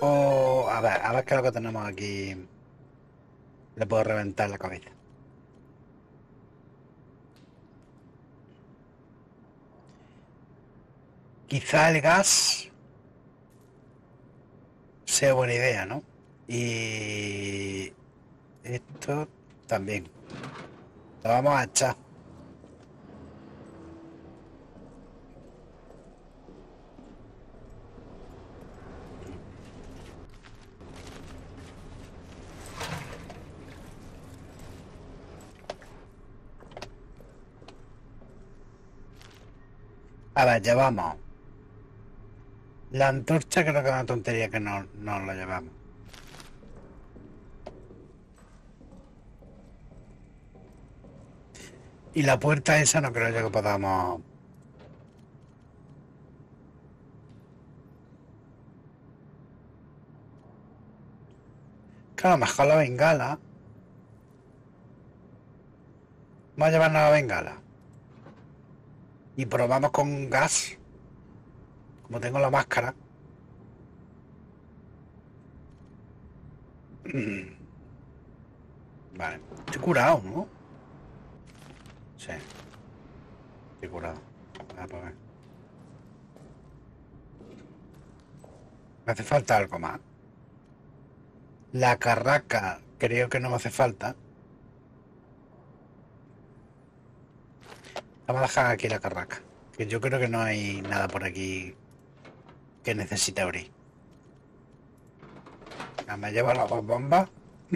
O a ver qué es lo que tenemos aquí. Le puedo reventar la cabeza. Quizá el gas sea buena idea, ¿no? Y esto también. Lo vamos a echar. A ver, llevamos. La antorcha creo que es una tontería que no la llevamos. Y la puerta esa no creo yo que podamos. Claro, mejor la bengala. Vamos a llevarnos la bengala. Y probamos con gas. Como tengo la máscara. Vale. Estoy curado, ¿no? Sí, estoy curado. Ah, pues ver. Me hace falta algo más. La carraca creo que no me hace falta. Vamos a dejar aquí la carraca. Que yo creo que no hay nada por aquí que necesite abrir. Ya me llevo las dos bombas.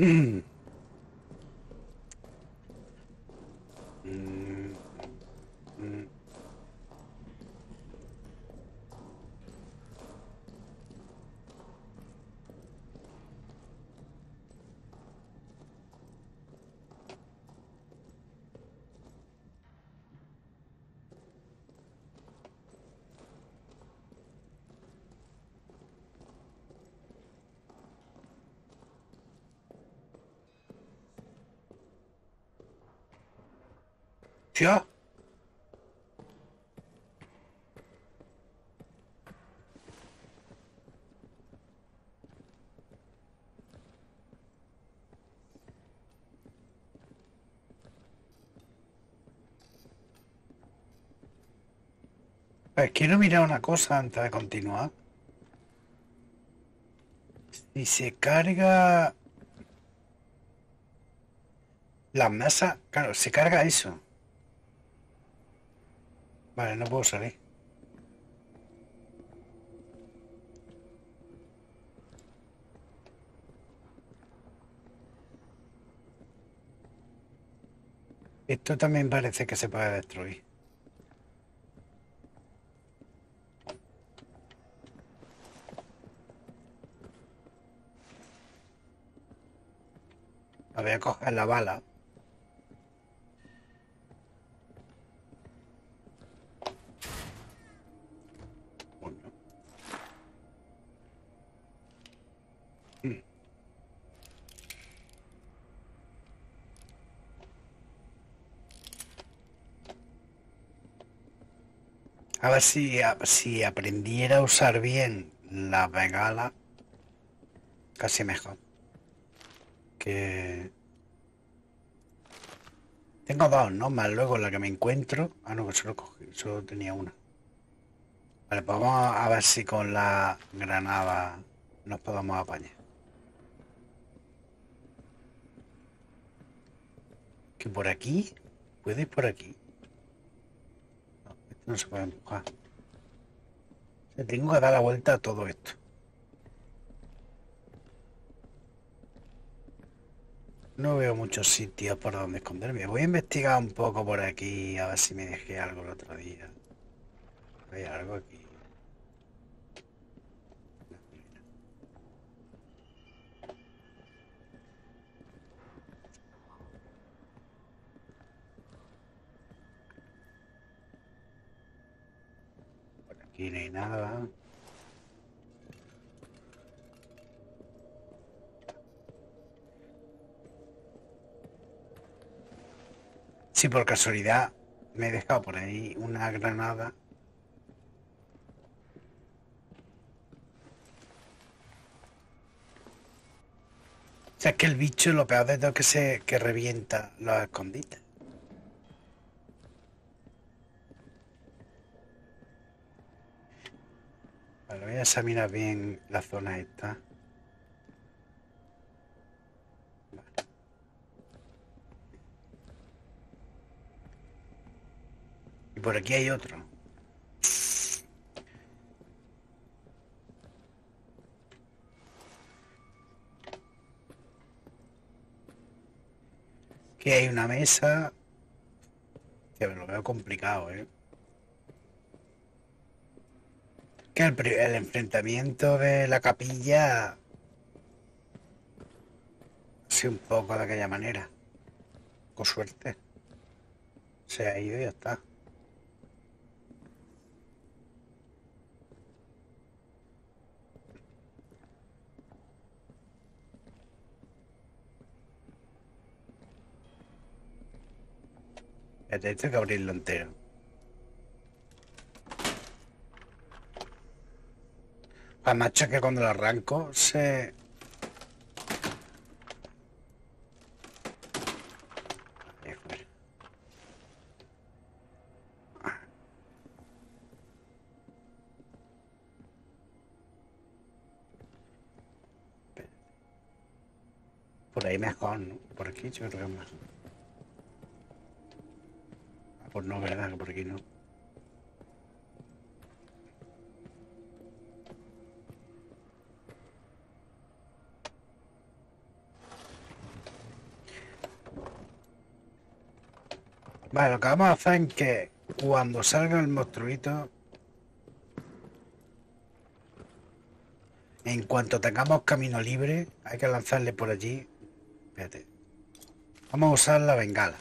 Tío. Pues quiero mirar una cosa antes de continuar. Si se carga las mesas, claro, se carga eso. Vale, no puedo salir. Esto también parece que se puede destruir. Voy a coger la bala. Bueno. A ver si aprendiera a usar bien la bengala, casi mejor. Que tengo dos, ¿no? Más luego la que me encuentro. Ah, no, que solo cogí, solo tenía una. Vale, pues vamos a ver si con la granada nos podemos apañar. Que por aquí, ¿puede ir por aquí? No, esto no se puede empujar. O sea, tengo que dar la vuelta a todo esto. No veo muchos sitios por donde esconderme. Voy a investigar un poco por aquí, a ver si me dejé algo el otro día. Hay algo aquí. Por aquí no hay nada. Si por casualidad me he dejado por ahí una granada. sea, es que el bicho lo peor de todo es que revienta los escondites. Vale, voy a examinar bien la zona esta. Y por aquí hay otro. Aquí hay una mesa. Que me lo veo complicado, ¿eh? Que el enfrentamiento de la capilla ha sido un poco de aquella manera. Con suerte. Se ha ido y ya está. Esto hay que abrirlo entero. Pues macho, que cuando lo arranco se... Ahí fuera. Por ahí mejor, ¿no? Por aquí yo creo que es mejor. Ah, pues no, verdad, que por aquí no. Vale, lo que vamos a hacer es que cuando salga el monstruito, en cuanto tengamos camino libre, hay que lanzarle por allí. Espérate. Vamos a usar la bengala.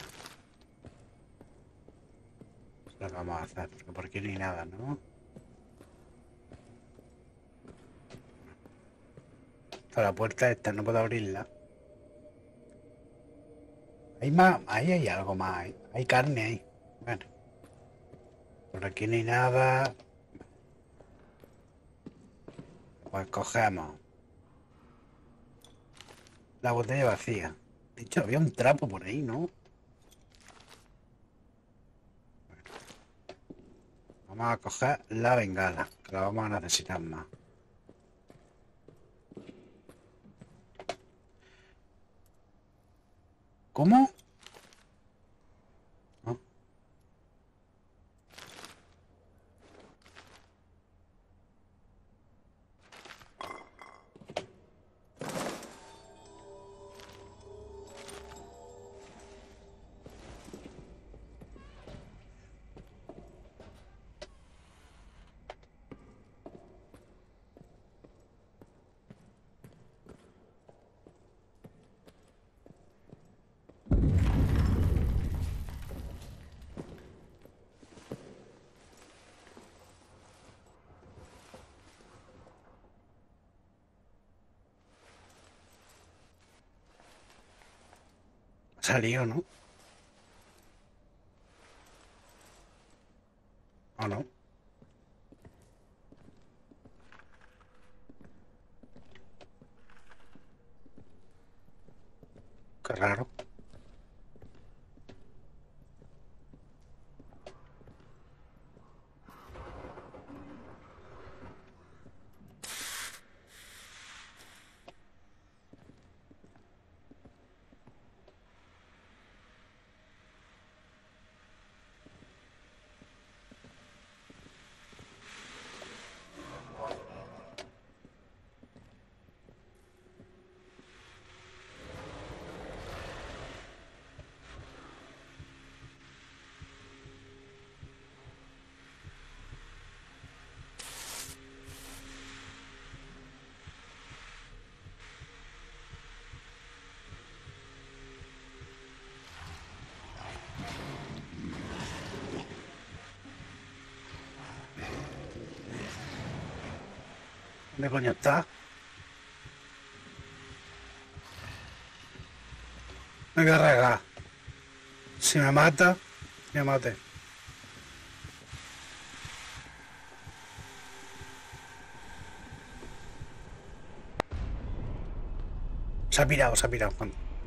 Es lo que vamos a hacer, porque por aquí no hay nada, ¿no? Está la puerta esta, no puedo abrirla. Hay más, ahí hay algo más, hay carne ahí. Bueno, por aquí no hay nada. Pues cogemos la botella vacía. De hecho, había un trapo por ahí, ¿no? Vamos a coger la bengala, que la vamos a necesitar más. ¿Cómo? ¿No? Salió, ¿no? ¿O no? Qué raro. ¿Dónde coño está? Me voy a regar. Si me mata, me mate. Se ha pirado, se ha pirado.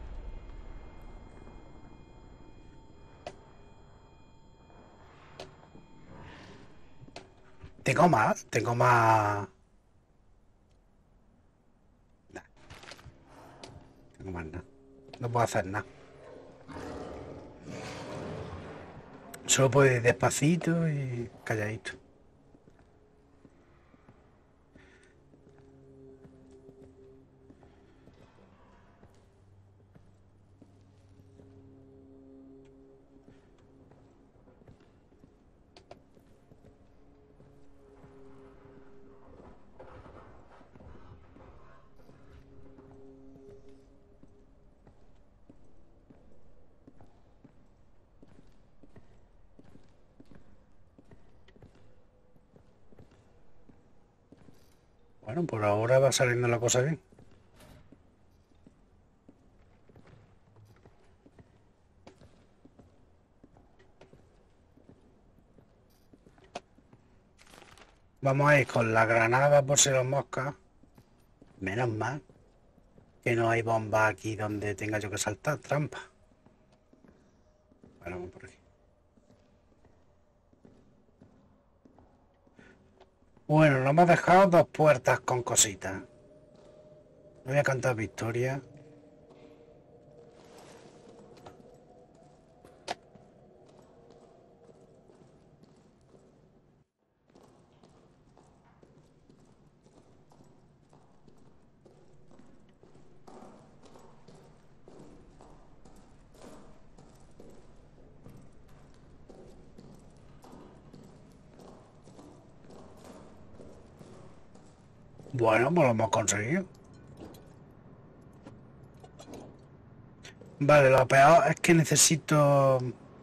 Tengo más, tengo más. Nah, tengo más nada. No puedo hacer nada. Solo puedo ir despacito y calladito. Bueno, por ahora va saliendo la cosa bien. Vamos a ir con la granada por si los moscas. Menos mal que no hay bomba aquí donde tenga yo que saltar, trampa. Vale, vamos por aquí. Bueno, nos hemos dejado 2 puertas con cositas. No voy a cantar victoria. Bueno, pues lo hemos conseguido. Vale, lo peor es que necesito...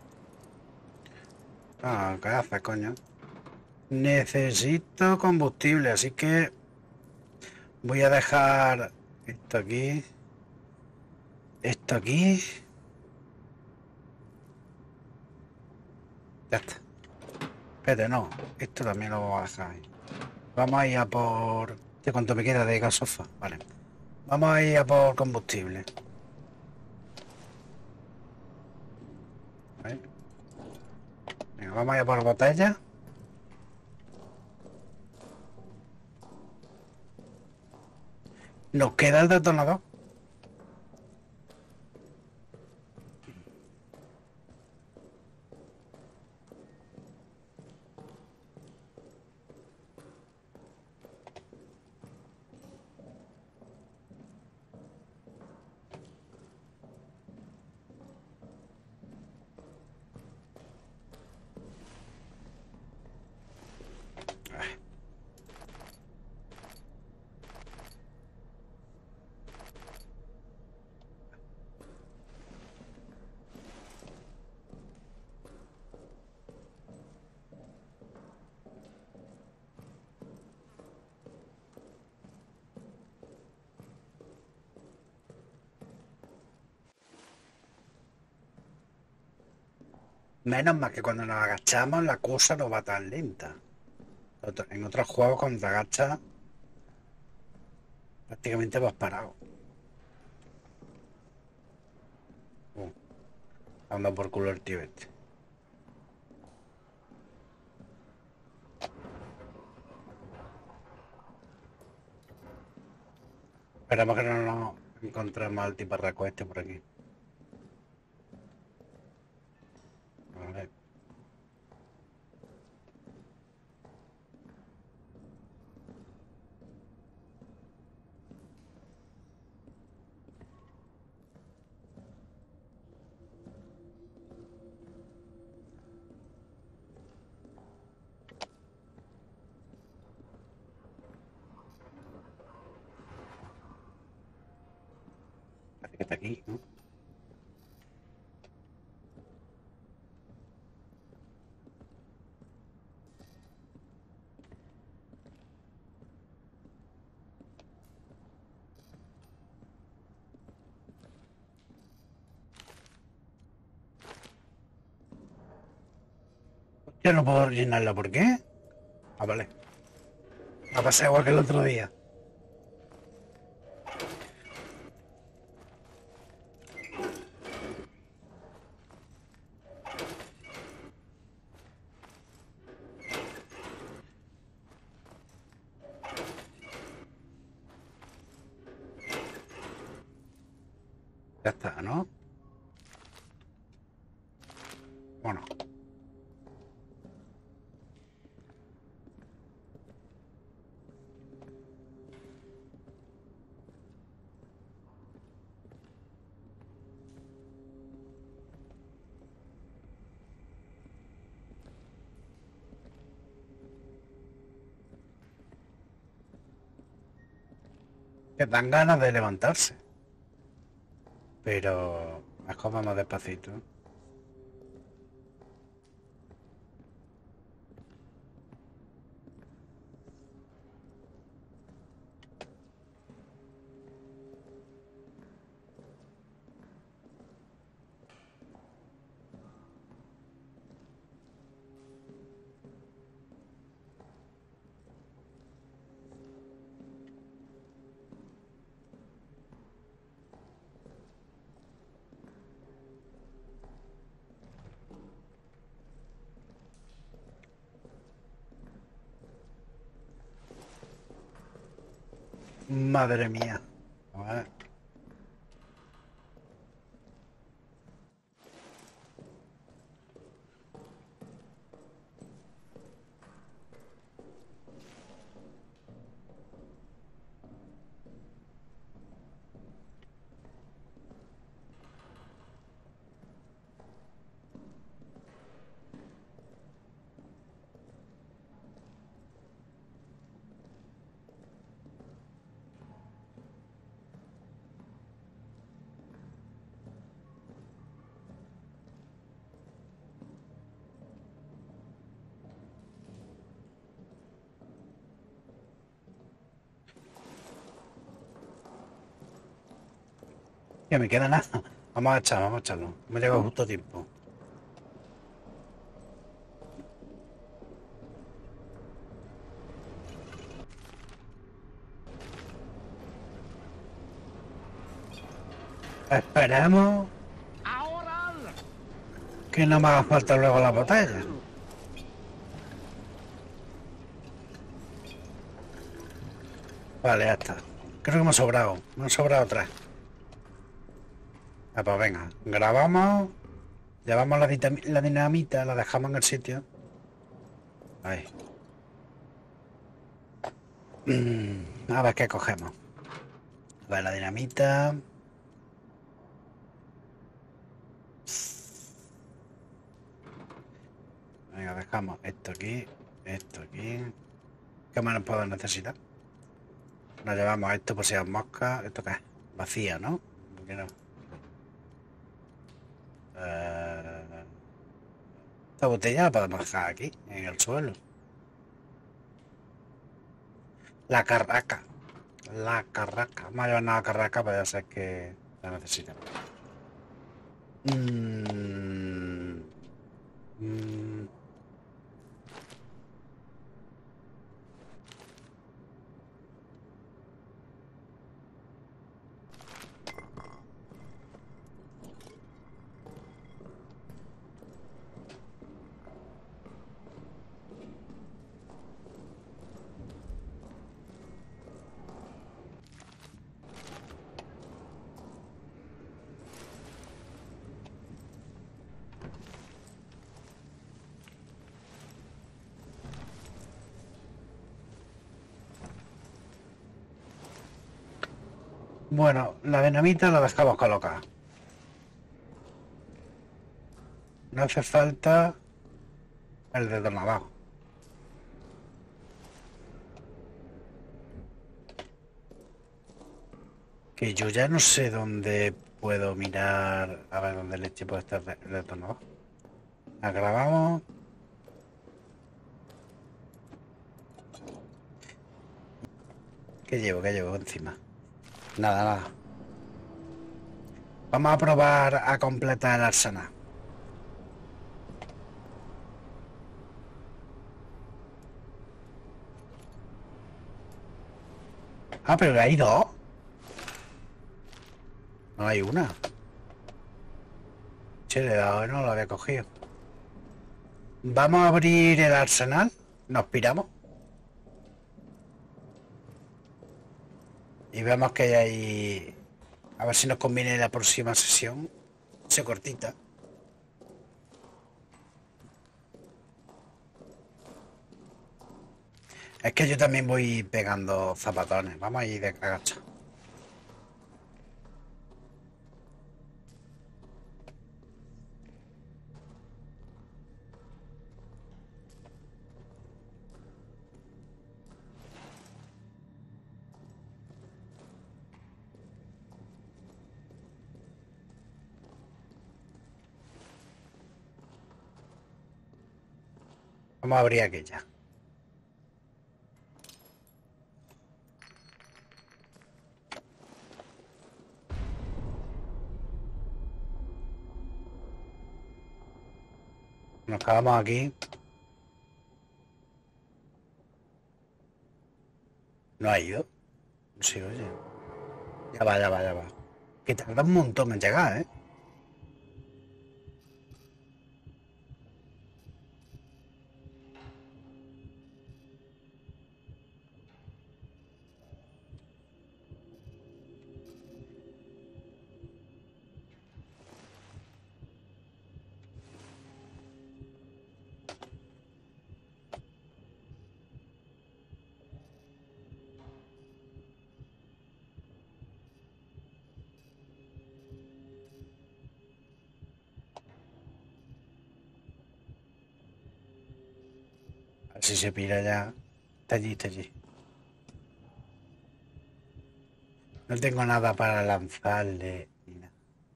Ah, ¿qué haces, coño? Necesito combustible, así que voy a dejar esto aquí. Esto aquí. Ya está. Espérate, no. Esto también lo voy a dejar ahí. Vamos a ir a por... ¿De cuánto me queda de gasofa? Vale. Vamos a ir a por combustible. ¿Vale? Venga, vamos a ir a por botella. Nos queda el detonador. Menos mal que cuando nos agachamos la cosa no va tan lenta. En otros juegos cuando te agachas prácticamente vas parado. Anda por culo el tío este. Esperamos que no nos encontremos al tiparraco este por aquí. Vale. Parece que está aquí, ¿no? Yo no puedo llenarla, ¿por qué? Ah, vale. Ha pasado igual que el otro día. Bueno. Que dan ganas de levantarse. Pero mejor vamos despacito. Madre mía. A ver. Ya me queda nada. Vamos a echarlo. Me llega justo a tiempo. Esperemos que no me haga falta luego la botella. Vale, ya está. Creo que me ha sobrado. Me han sobrado tres. Ah, pues venga. Grabamos. Llevamos la dinamita, la dejamos en el sitio. Ahí. A ver qué cogemos. A ver, la dinamita. Venga, dejamos esto aquí. Esto aquí. ¿Qué más nos puedo necesitar? Nos llevamos esto por si hay moscas. ¿Esto qué es? Vacía, ¿no? ¿Por qué no? Esta botella la podemos dejar aquí, en el suelo. La carraca. La carraca. Vamos a llevar una carraca para ya ser que la necesitamos. Bueno, la dinamita la dejamos colocada. No hace falta el detonador. Que yo ya no sé dónde puedo mirar. A ver dónde leche puede estar el detonador. La grabamos. ¿Qué llevo? ¿Qué llevo encima? Nada, nada. Vamos a probar a completar el arsenal. Ah, pero hay dos. No hay una. Che, le he dado, no lo había cogido. Vamos a abrir el arsenal. Nos piramos. Y vemos que hay ahí. A ver si nos conviene la próxima sesión. Se cortita. Es que yo también voy pegando zapatones. Vamos a ir de agacha. Vamos a abrir aquella. Nos quedamos aquí. No ha ido. Sí, oye. Ya va, ya va, ya va. Que tarda un montón en llegar, ¿eh? A ver si se pira ya. Está allí, está allí. No tengo nada para lanzarle. Ni nada.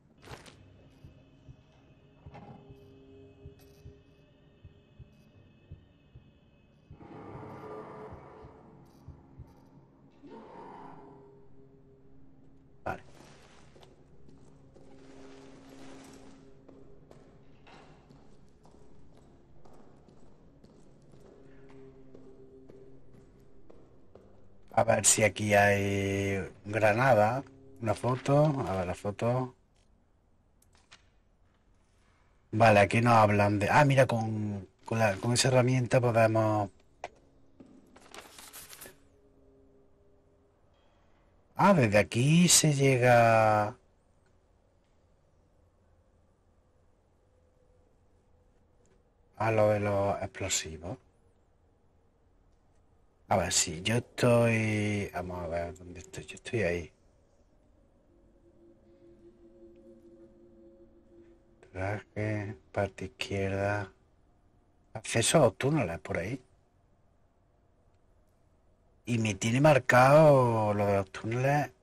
Vale. A ver si aquí hay granada. Una foto. A ver la foto. Vale, aquí nos hablan de... Ah, mira, con esa herramienta podemos... Ah, desde aquí se llega a lo de los explosivos. A ver, si yo estoy... Vamos a ver dónde estoy. Yo estoy ahí. Traje, parte izquierda. Acceso a los túneles por ahí. Y me tiene marcado lo de los túneles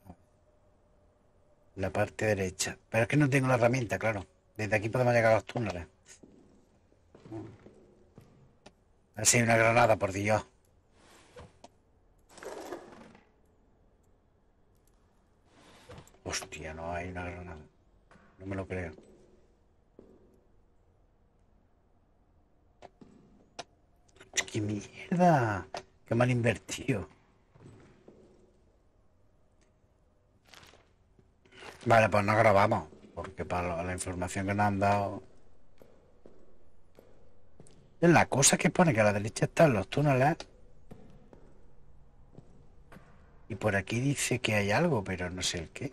en la parte derecha. Pero es que no tengo la herramienta, claro. Desde aquí podemos llegar a los túneles. A ver si hay una granada, por Dios. Hostia, no hay una granada. No me lo creo. ¡Qué mierda! ¡Qué mal invertido! Vale, pues no grabamos. Porque para la información que nos han dado... Es la cosa que pone que a la derecha están los túneles. Y por aquí dice que hay algo, pero no sé el qué.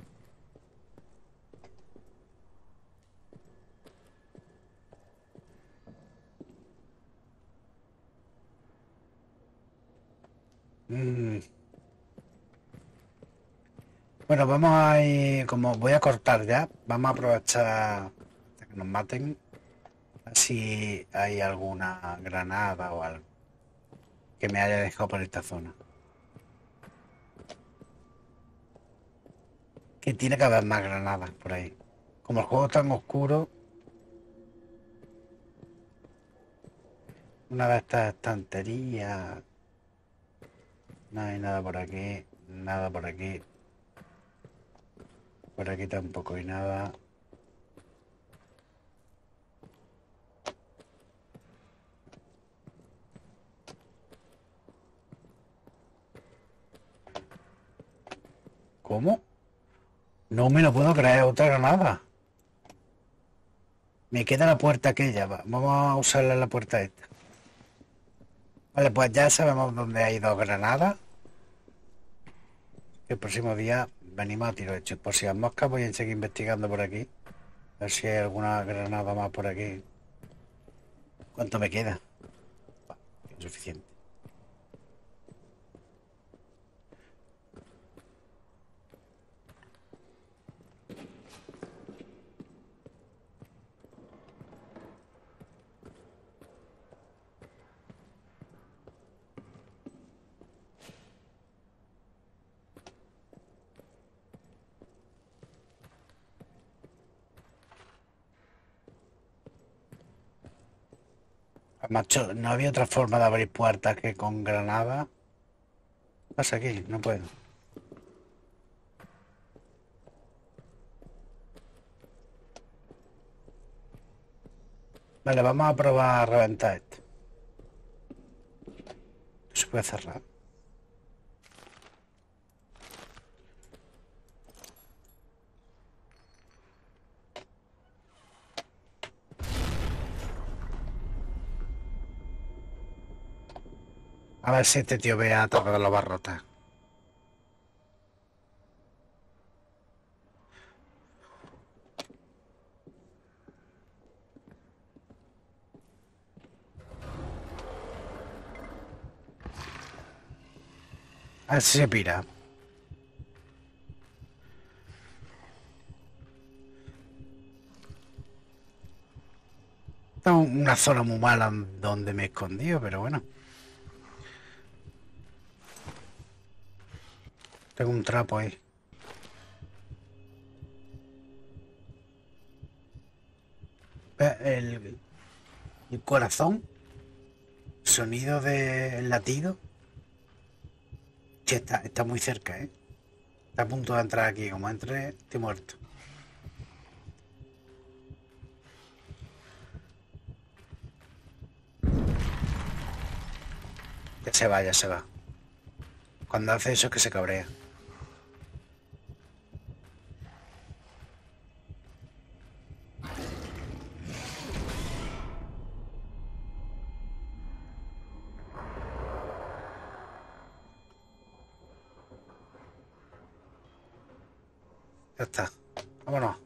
Mm. Bueno, vamos a ir... Como voy a cortar ya, vamos a aprovechar hasta que nos maten. A ver si hay alguna granada o algo que me haya dejado por esta zona. Que tiene que haber más granadas por ahí. Como el juego es tan oscuro, una de estas estanterías. No hay nada por aquí, nada por aquí. Por aquí tampoco hay nada. ¿Cómo? No me lo puedo creer, otra granada. Me queda la puerta aquella. Vamos a usarla en la puerta esta. Vale, pues ya sabemos dónde hay dos granadas. El próximo día venimos a tiro hecho. Por si las moscas voy a seguir investigando por aquí. A ver si hay alguna granada más por aquí. ¿Cuánto me queda? Es suficiente. Macho, no había otra forma de abrir puertas que con granada. ¿Qué pasa aquí? No puedo. Vale, vamos a probar a reventar esto. Se puede cerrar. A ver si este tío ve a través de los barrotes. A ver si se pira. Esta es una zona muy mala donde me he escondido, pero bueno. Tengo un trapo ahí. ¿Ves? El corazón. Sonido del latido. Che, está muy cerca, ¿eh? Está a punto de entrar aquí. Como entre, estoy muerto. Ya se va, ya se va. Cuando hace eso es que se cabrea. Ya está. Vámonos.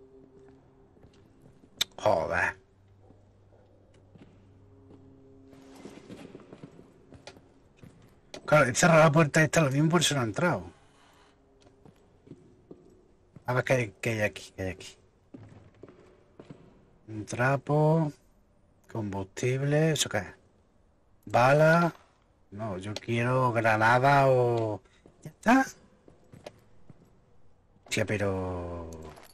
Joder. Claro, he cerrado la puerta esta lo mismo por eso no ha entrado. A ver qué hay aquí, qué hay aquí. Un trapo. Combustible. ¿Eso qué es? Bala. No, yo quiero granada o... ¿Ya está? Tía, pero...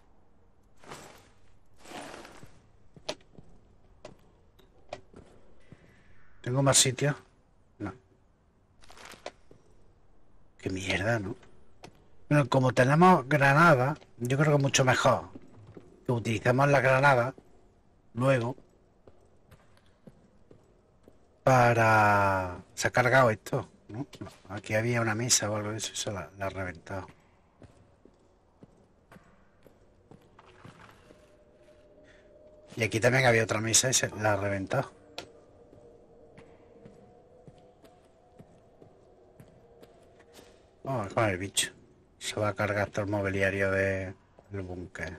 ¿Tengo más sitios? No. Qué mierda, ¿no? Bueno, como tenemos granada, yo creo que es mucho mejor que utilicemos la granada luego para... Se ha cargado esto, ¿no? No, aquí había una mesa o algo de eso y se la ha reventado. Y aquí también había otra mesa y se la ha reventado. Oh, con el bicho. Se va a cargar todo el mobiliario del búnker.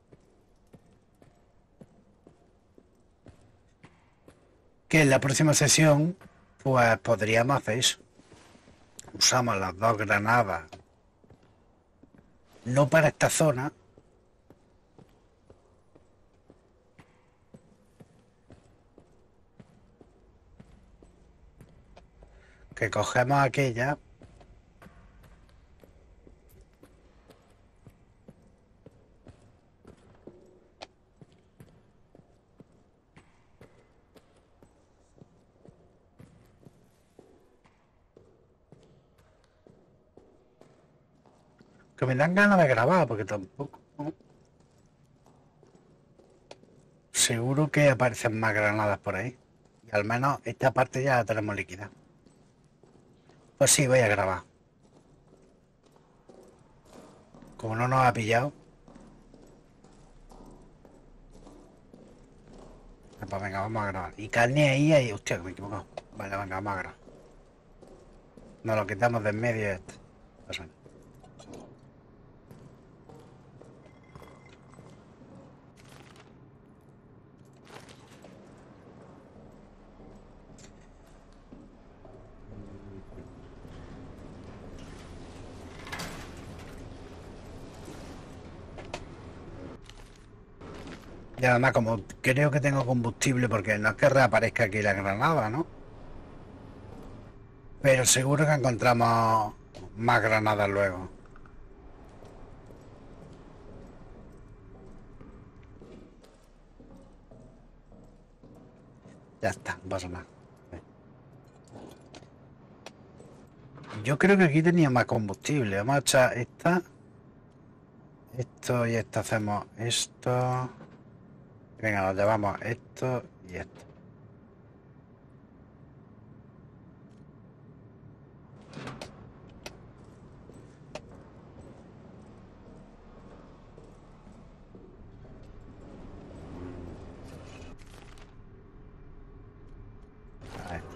Que en la próxima sesión, pues podríamos hacer eso. Usamos las dos granadas. No para esta zona. Que cogemos aquella. Que me dan ganas de grabar, porque tampoco... Seguro que aparecen más granadas por ahí. Y al menos esta parte ya la tenemos líquida. Pues sí, voy a grabar. Como no nos ha pillado. Pues venga, vamos a grabar. Y carne ahí. Hostia, que me he equivocado. Vale, venga, vamos a grabar. Nos lo quitamos de en medio este. Pasa. Y además, como creo que tengo combustible, porque no es que reaparezca aquí la granada, ¿no? Pero seguro que encontramos más granadas luego. Ya está, no pasa nada. Yo creo que aquí tenía más combustible. Vamos a echar esta. Esto y esto hacemos esto. Venga, nos llevamos esto y esto. A ver.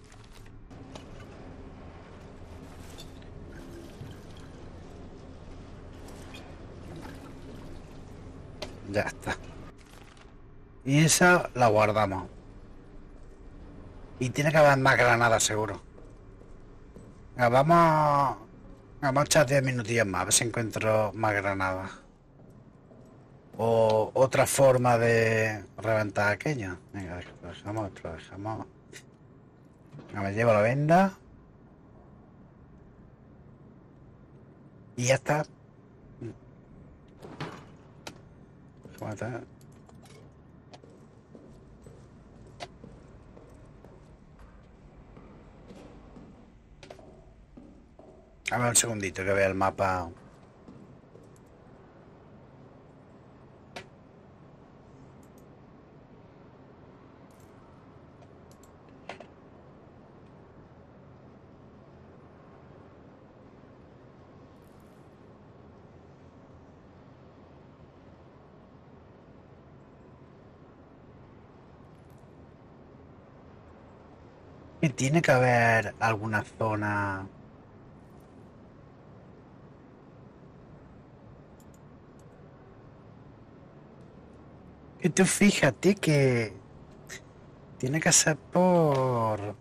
Ya está. Y esa la guardamos. Y tiene que haber más granadas, seguro. Venga, vamos a echar 10 minutillos más, a ver si encuentro más granadas. O otra forma de reventar aquello. Venga, lo dejamos, lo dejamos. Venga, me llevo la venda. Y ya está. A ver un segundito que vea el mapa. Y tiene que haber alguna zona. Que tú fíjate que tiene que ser por.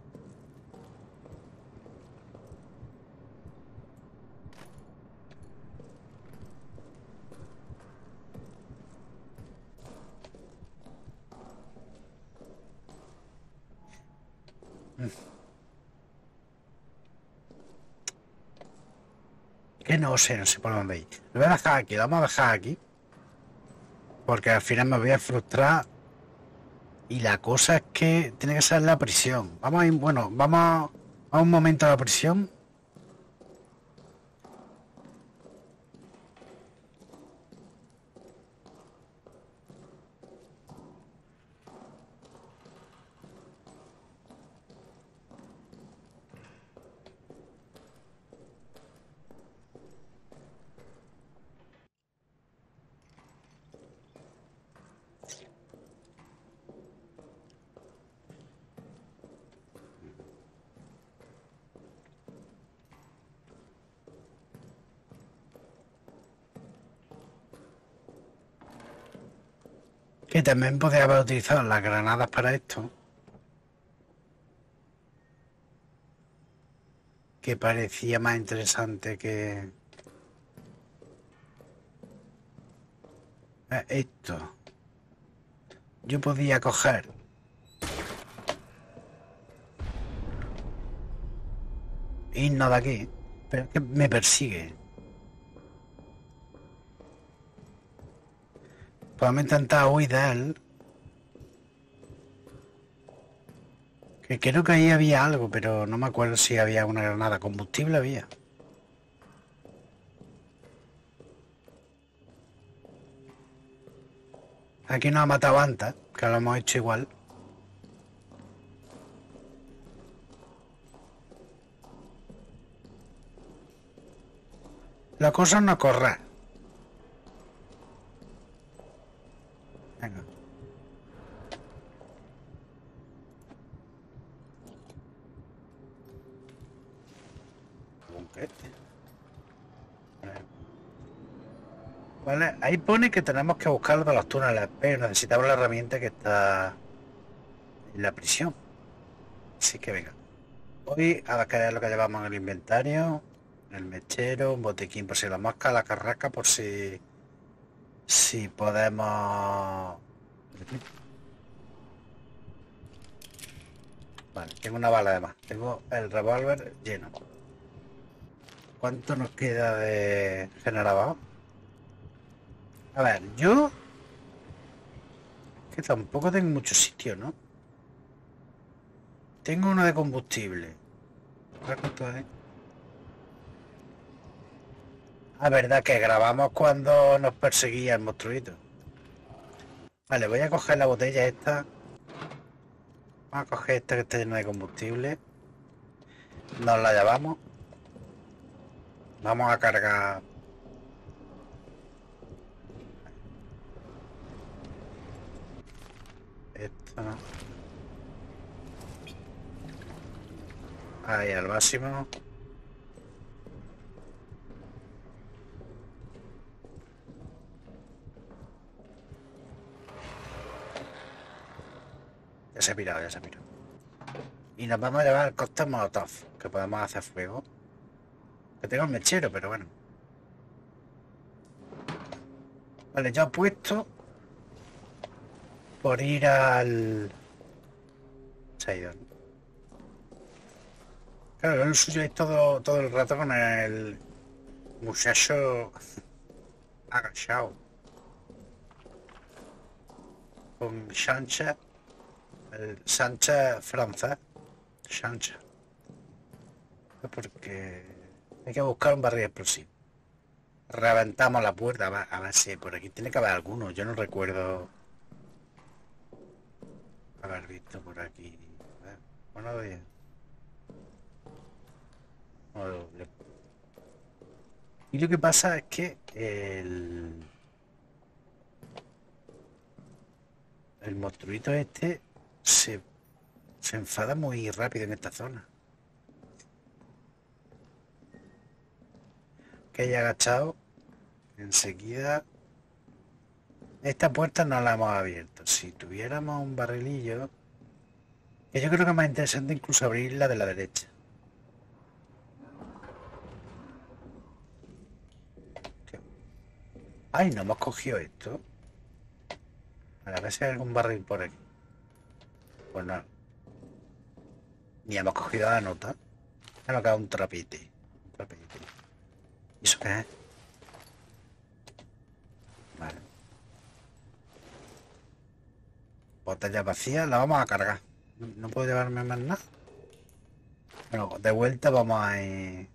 Que no sé por dónde ir. Lo voy a dejar aquí, lo vamos a dejar aquí. Porque al final me voy a frustrar. Y la cosa es que tiene que ser la prisión. Vamos a ir, bueno, vamos a un momento a la prisión. Que también podría haber utilizado las granadas para esto. Que parecía más interesante que esto. Yo podía coger. Irnos de aquí. Pero es que me persigue. Podemos intentar huir de él. Que creo que ahí había algo, pero no me acuerdo si había una granada. Combustible había. Aquí nos ha matado antes, que lo hemos hecho igual. La cosa no corre. Venga. Vale, ahí pone que tenemos que buscar de los túneles, pero necesitamos la herramienta que está en la prisión. Así que venga. Voy a ver lo que llevamos en el inventario. El mechero, un botiquín por si la mosca, la carraca por si podemos. Vale, tengo una bala de más. Tengo el revólver lleno. ¿Cuánto nos queda de generador? A ver, yo que tampoco tengo mucho sitio, ¿no? Tengo uno de combustible. A ver cuánto hay. Ah, verdad que grabamos cuando nos perseguía el monstruito. Vale, voy a coger la botella esta. Vamos a coger esta que está llena de combustible. Nos la llevamos. Vamos a cargar. Esto. Ahí al máximo. Ya se ha pirado, ya se ha pirado. Y nos vamos a llevar cóctel molotov, que podemos hacer fuego. Que tengo el mechero, pero bueno. Vale, yo apuesto por ir al... Se ha ido, ¿no? Claro, el suyo es todo el rato con el muchacho agachado. Con Sancha, el Sancha francés. Sancha. Porque hay que buscar un barril explosivo. Reventamos la puerta, a ver si por aquí tiene que haber alguno. Yo no recuerdo haber visto por aquí. A ver, buenos días. Y lo que pasa es que el monstruito este se enfada muy rápido en esta zona. Que haya agachado enseguida. Esta puerta no la hemos abierto. Si tuviéramos un barrilillo, que yo creo que es más interesante incluso abrirla de la derecha. Ay, no hemos cogido esto. A ver si hay algún barril por aquí. Pues no. Ni hemos cogido la nota. Me ha quedado un trapete. Un trapete. ¿Y eso qué es? Vale. Botella vacía, la vamos a cargar. No puedo llevarme más nada. Bueno, de vuelta vamos a ir.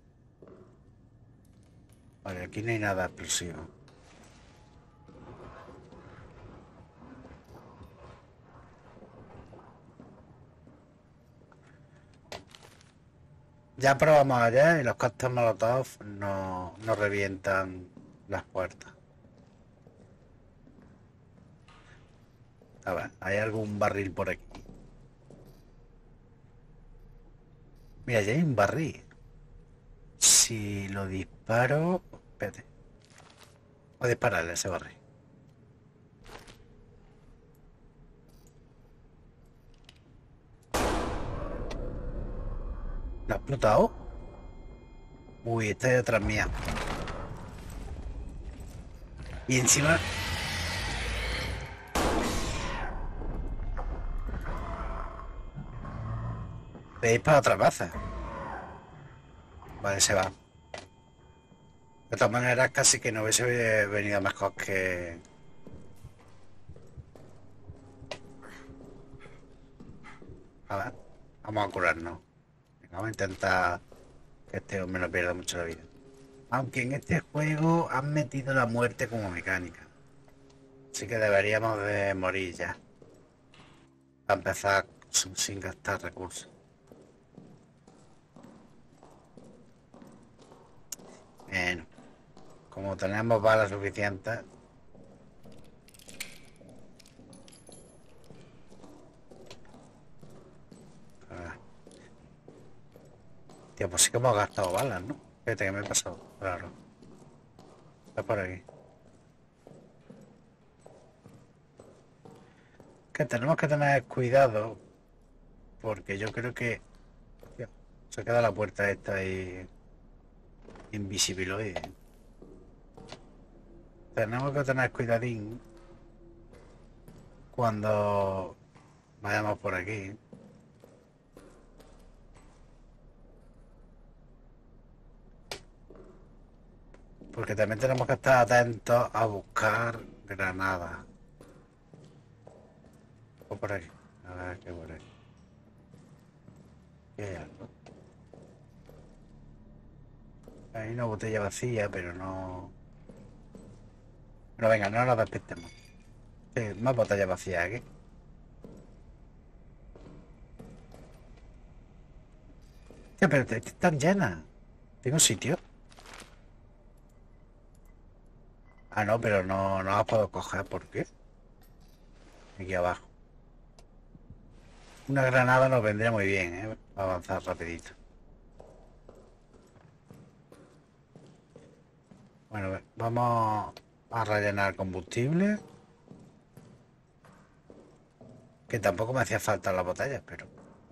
Vale, aquí no hay nada explosivo. Ya probamos allá y los cócteles molotov no revientan las puertas. A ver, ¿hay algún barril por aquí? Mira, ya hay un barril. Si lo disparo... Espérate. Voy a dispararle a ese barril. ¿Lo ha explotado? Uy, está detrás mía. Y encima... Veis para otra baza. Vale, se va. De todas maneras, casi que no hubiese venido mejor que... A ver, vamos a curarnos. Venga, vamos a intentar que este hombre no pierda mucho la vida. Aunque en este juego han metido la muerte como mecánica. Así que deberíamos de morir ya. Para empezar sin gastar recursos. Bueno, como tenemos balas suficientes. Tío, pues sí que hemos gastado balas, ¿no? Fíjate que me he pasado. Claro. Está por aquí. Que tenemos que tener cuidado. Porque yo creo que... Tío, se queda la puerta esta ahí... Invisibiloide. Tenemos que tener cuidadín. Cuando... vayamos por aquí. Porque también tenemos que estar atentos a buscar granadas. O por aquí. A ver qué por aquí. Aquí hay algo. Hay una botella vacía, pero no... Pero venga, no nos despistemos. Sí, más botellas vacías aquí. Tío, pero están llenas. Tengo sitio. Ah, no, pero no las puedo coger. ¿Por qué? Aquí abajo. Una granada nos vendría muy bien, ¿eh? Para avanzar rapidito. Bueno, vamos a rellenar combustible. Que tampoco me hacía falta las botellas, pero...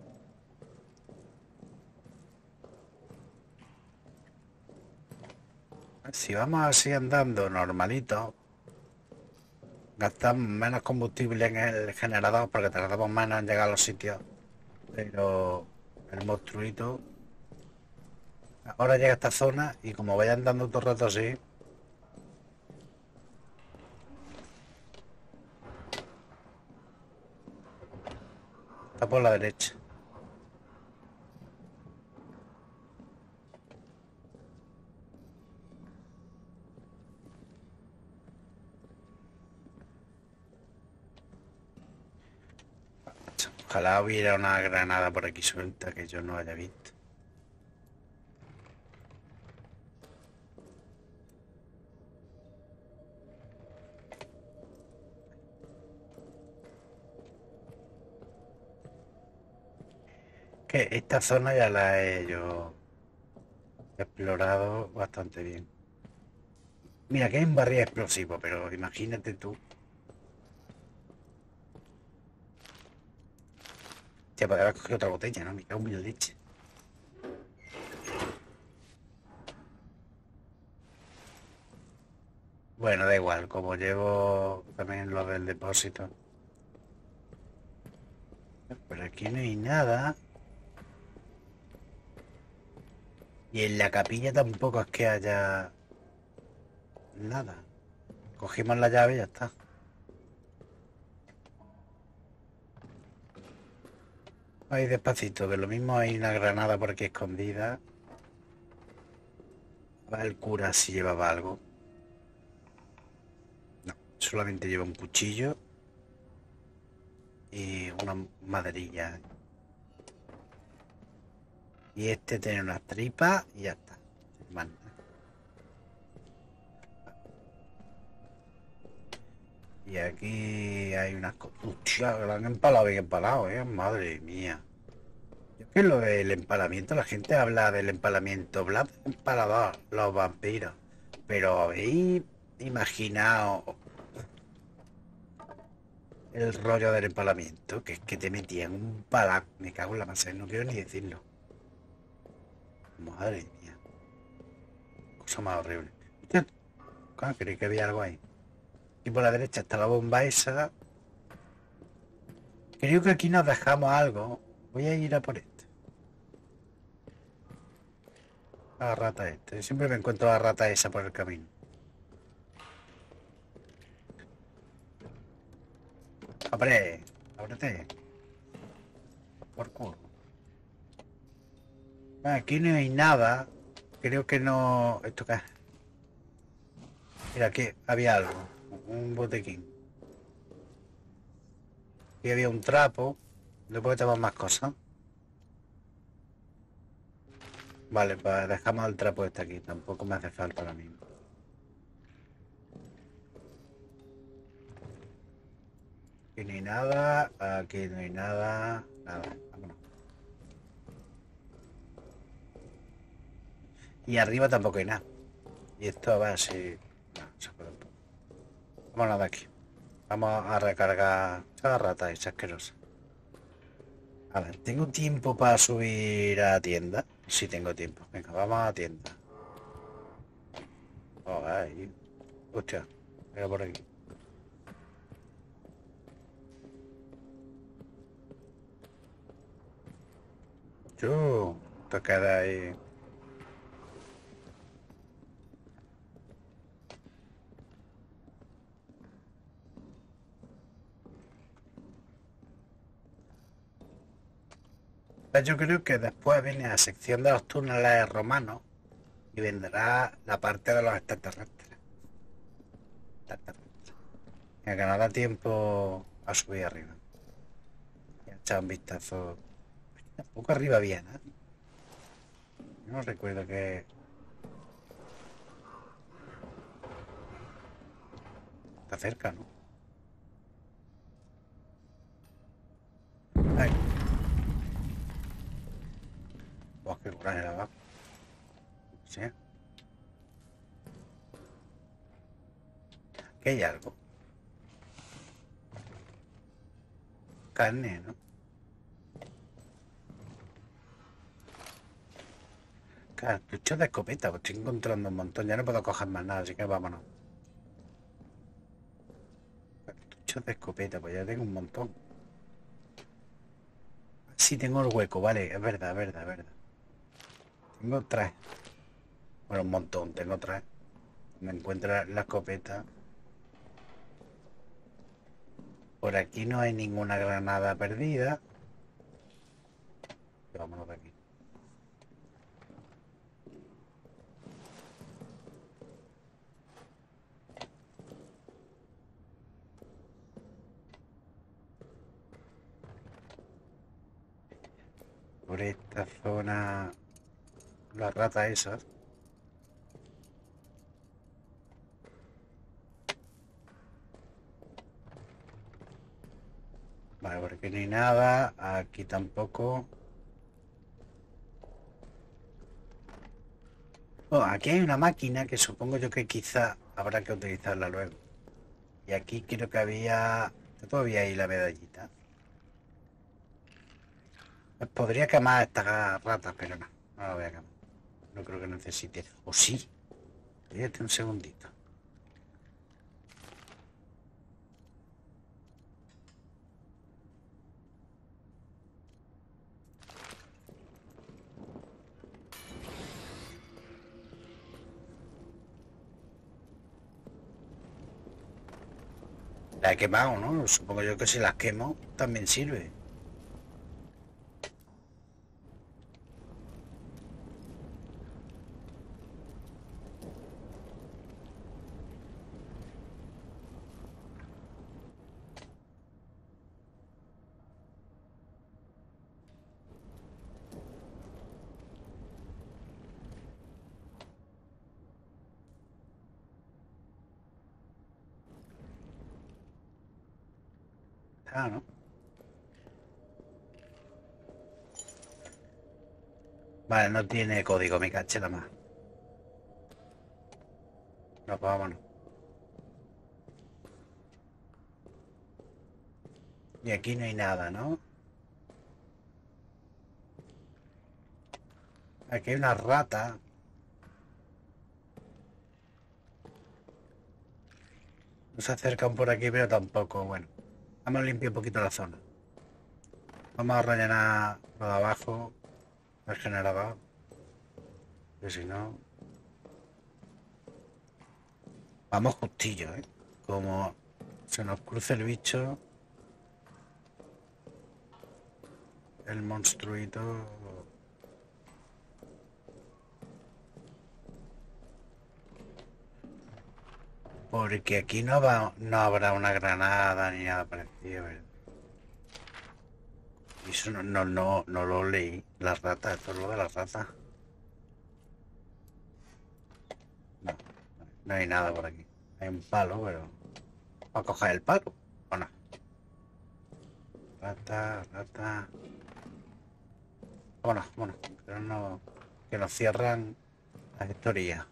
Si vamos así andando normalito, gastamos menos combustible en el generador porque tardamos menos en llegar a los sitios. Pero el monstruito ahora llega a esta zona y como vaya andando todo el rato así, está por la derecha. Ojalá hubiera una granada por aquí suelta que yo no haya visto. Que esta zona ya la he yo explorado bastante bien. Mira que hay un barril explosivo, pero imagínate tú. Te podría haber cogido otra botella, ¿no? Me cago en mi leche. Bueno, da igual, como llevo también lo del depósito. Por aquí no hay nada. Y en la capilla tampoco es que haya nada. Cogimos la llave y ya está. Ahí despacito, que lo mismo hay una granada por aquí escondida. Va el cura si llevaba algo. No, solamente lleva un cuchillo y una maderilla. Y este tiene unas tripas y ya está. Más nada. Y aquí hay unas cosas. Hostia, lo han empalado bien empalado, madre mía. Yo es que lo del empalamiento, la gente habla del empalamiento. Blas empalador, los vampiros. Pero habéis imaginado el rollo del empalamiento, que es que te metían un palaco. Me cago en la masa, no quiero ni decirlo. Madre mía, cosa más horrible. Hostia, creí que había algo ahí. Y por la derecha está la bomba esa. Creo que aquí nos dejamos algo. Voy a ir a por esto. La rata esta. Siempre me encuentro la rata esa por el camino. Abre, ábrete. Por culo. Aquí no hay nada. Creo que no. ¿Esto qué es? Mira, aquí había algo. Un botequín. Aquí había un trapo. Después tenemos más cosas. Vale, pues dejamos el trapo este aquí. Tampoco me hace falta ahora mismo. Aquí no hay nada. Aquí no hay nada. Nada. Vámonos. Y arriba tampoco hay nada. Y esto va así. No, se puede. Vámonos de aquí. Vamos a recargar. Esa rata es asquerosa. A ver, ¿tengo tiempo para subir a tienda? Sí, tengo tiempo. Venga, vamos a tienda. Oh, ahí. Hostia, mira por aquí. Yo, te queda ahí. Yo creo que después viene la sección de los túneles romanos y vendrá la parte de los extraterrestres. Extraterrestres. Que no da tiempo a subir arriba. Y a echar un vistazo. Un poco arriba bien, ¿eh? Yo no recuerdo que... Está cerca, ¿no? Ay, pues qué coraje la abajo. Sí. Aquí hay algo. Carne, ¿no? Cartuchos de escopeta, pues estoy encontrando un montón. Ya no puedo coger más nada, así que vámonos. Cartuchos de escopeta, pues ya tengo un montón. Sí, tengo el hueco, vale, es verdad, es verdad, es verdad. Tengo tres. Bueno, un montón, tengo tres. Me encuentra la escopeta. Por aquí no hay ninguna granada perdida. Vámonos de aquí. Por esta zona, las ratas esas. Vale, por aquí no hay nada. Aquí tampoco. Oh, aquí hay una máquina que supongo yo que quizá habrá que utilizarla luego. Y aquí creo que había... Todavía hay la medallita. Podría quemar estas ratas, pero no. No la voy a quemar. No creo que necesite. O sí. Fíjate un segundito. La he quemado, ¿no? Supongo yo que si las quemo también sirve. Ah, ¿no? Vale, no tiene código, me caché la más. No, pues vámonos. Y aquí no hay nada, ¿no? Aquí hay una rata. No se acercan por aquí, pero tampoco. Bueno, vamos a limpiar un poquito la zona. Vamos a rellenar lo de abajo, el generador. Que si no... Vamos justillo, ¿eh? Como se nos cruce el bicho, el monstruito... Porque aquí no habrá una granada ni nada parecido, ¿verdad? Y eso no lo leí. Las ratas, esto es lo de las ratas. No, no hay nada por aquí. Hay un palo, pero... ¿Va a coger el palo o no? Rata, rata... Bueno, bueno, pero no... Que nos cierran las historias.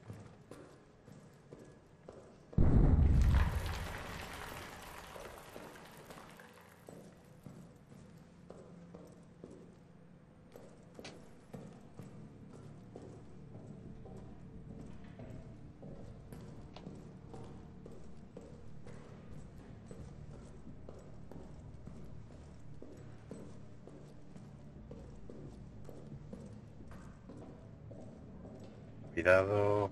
Cuidado.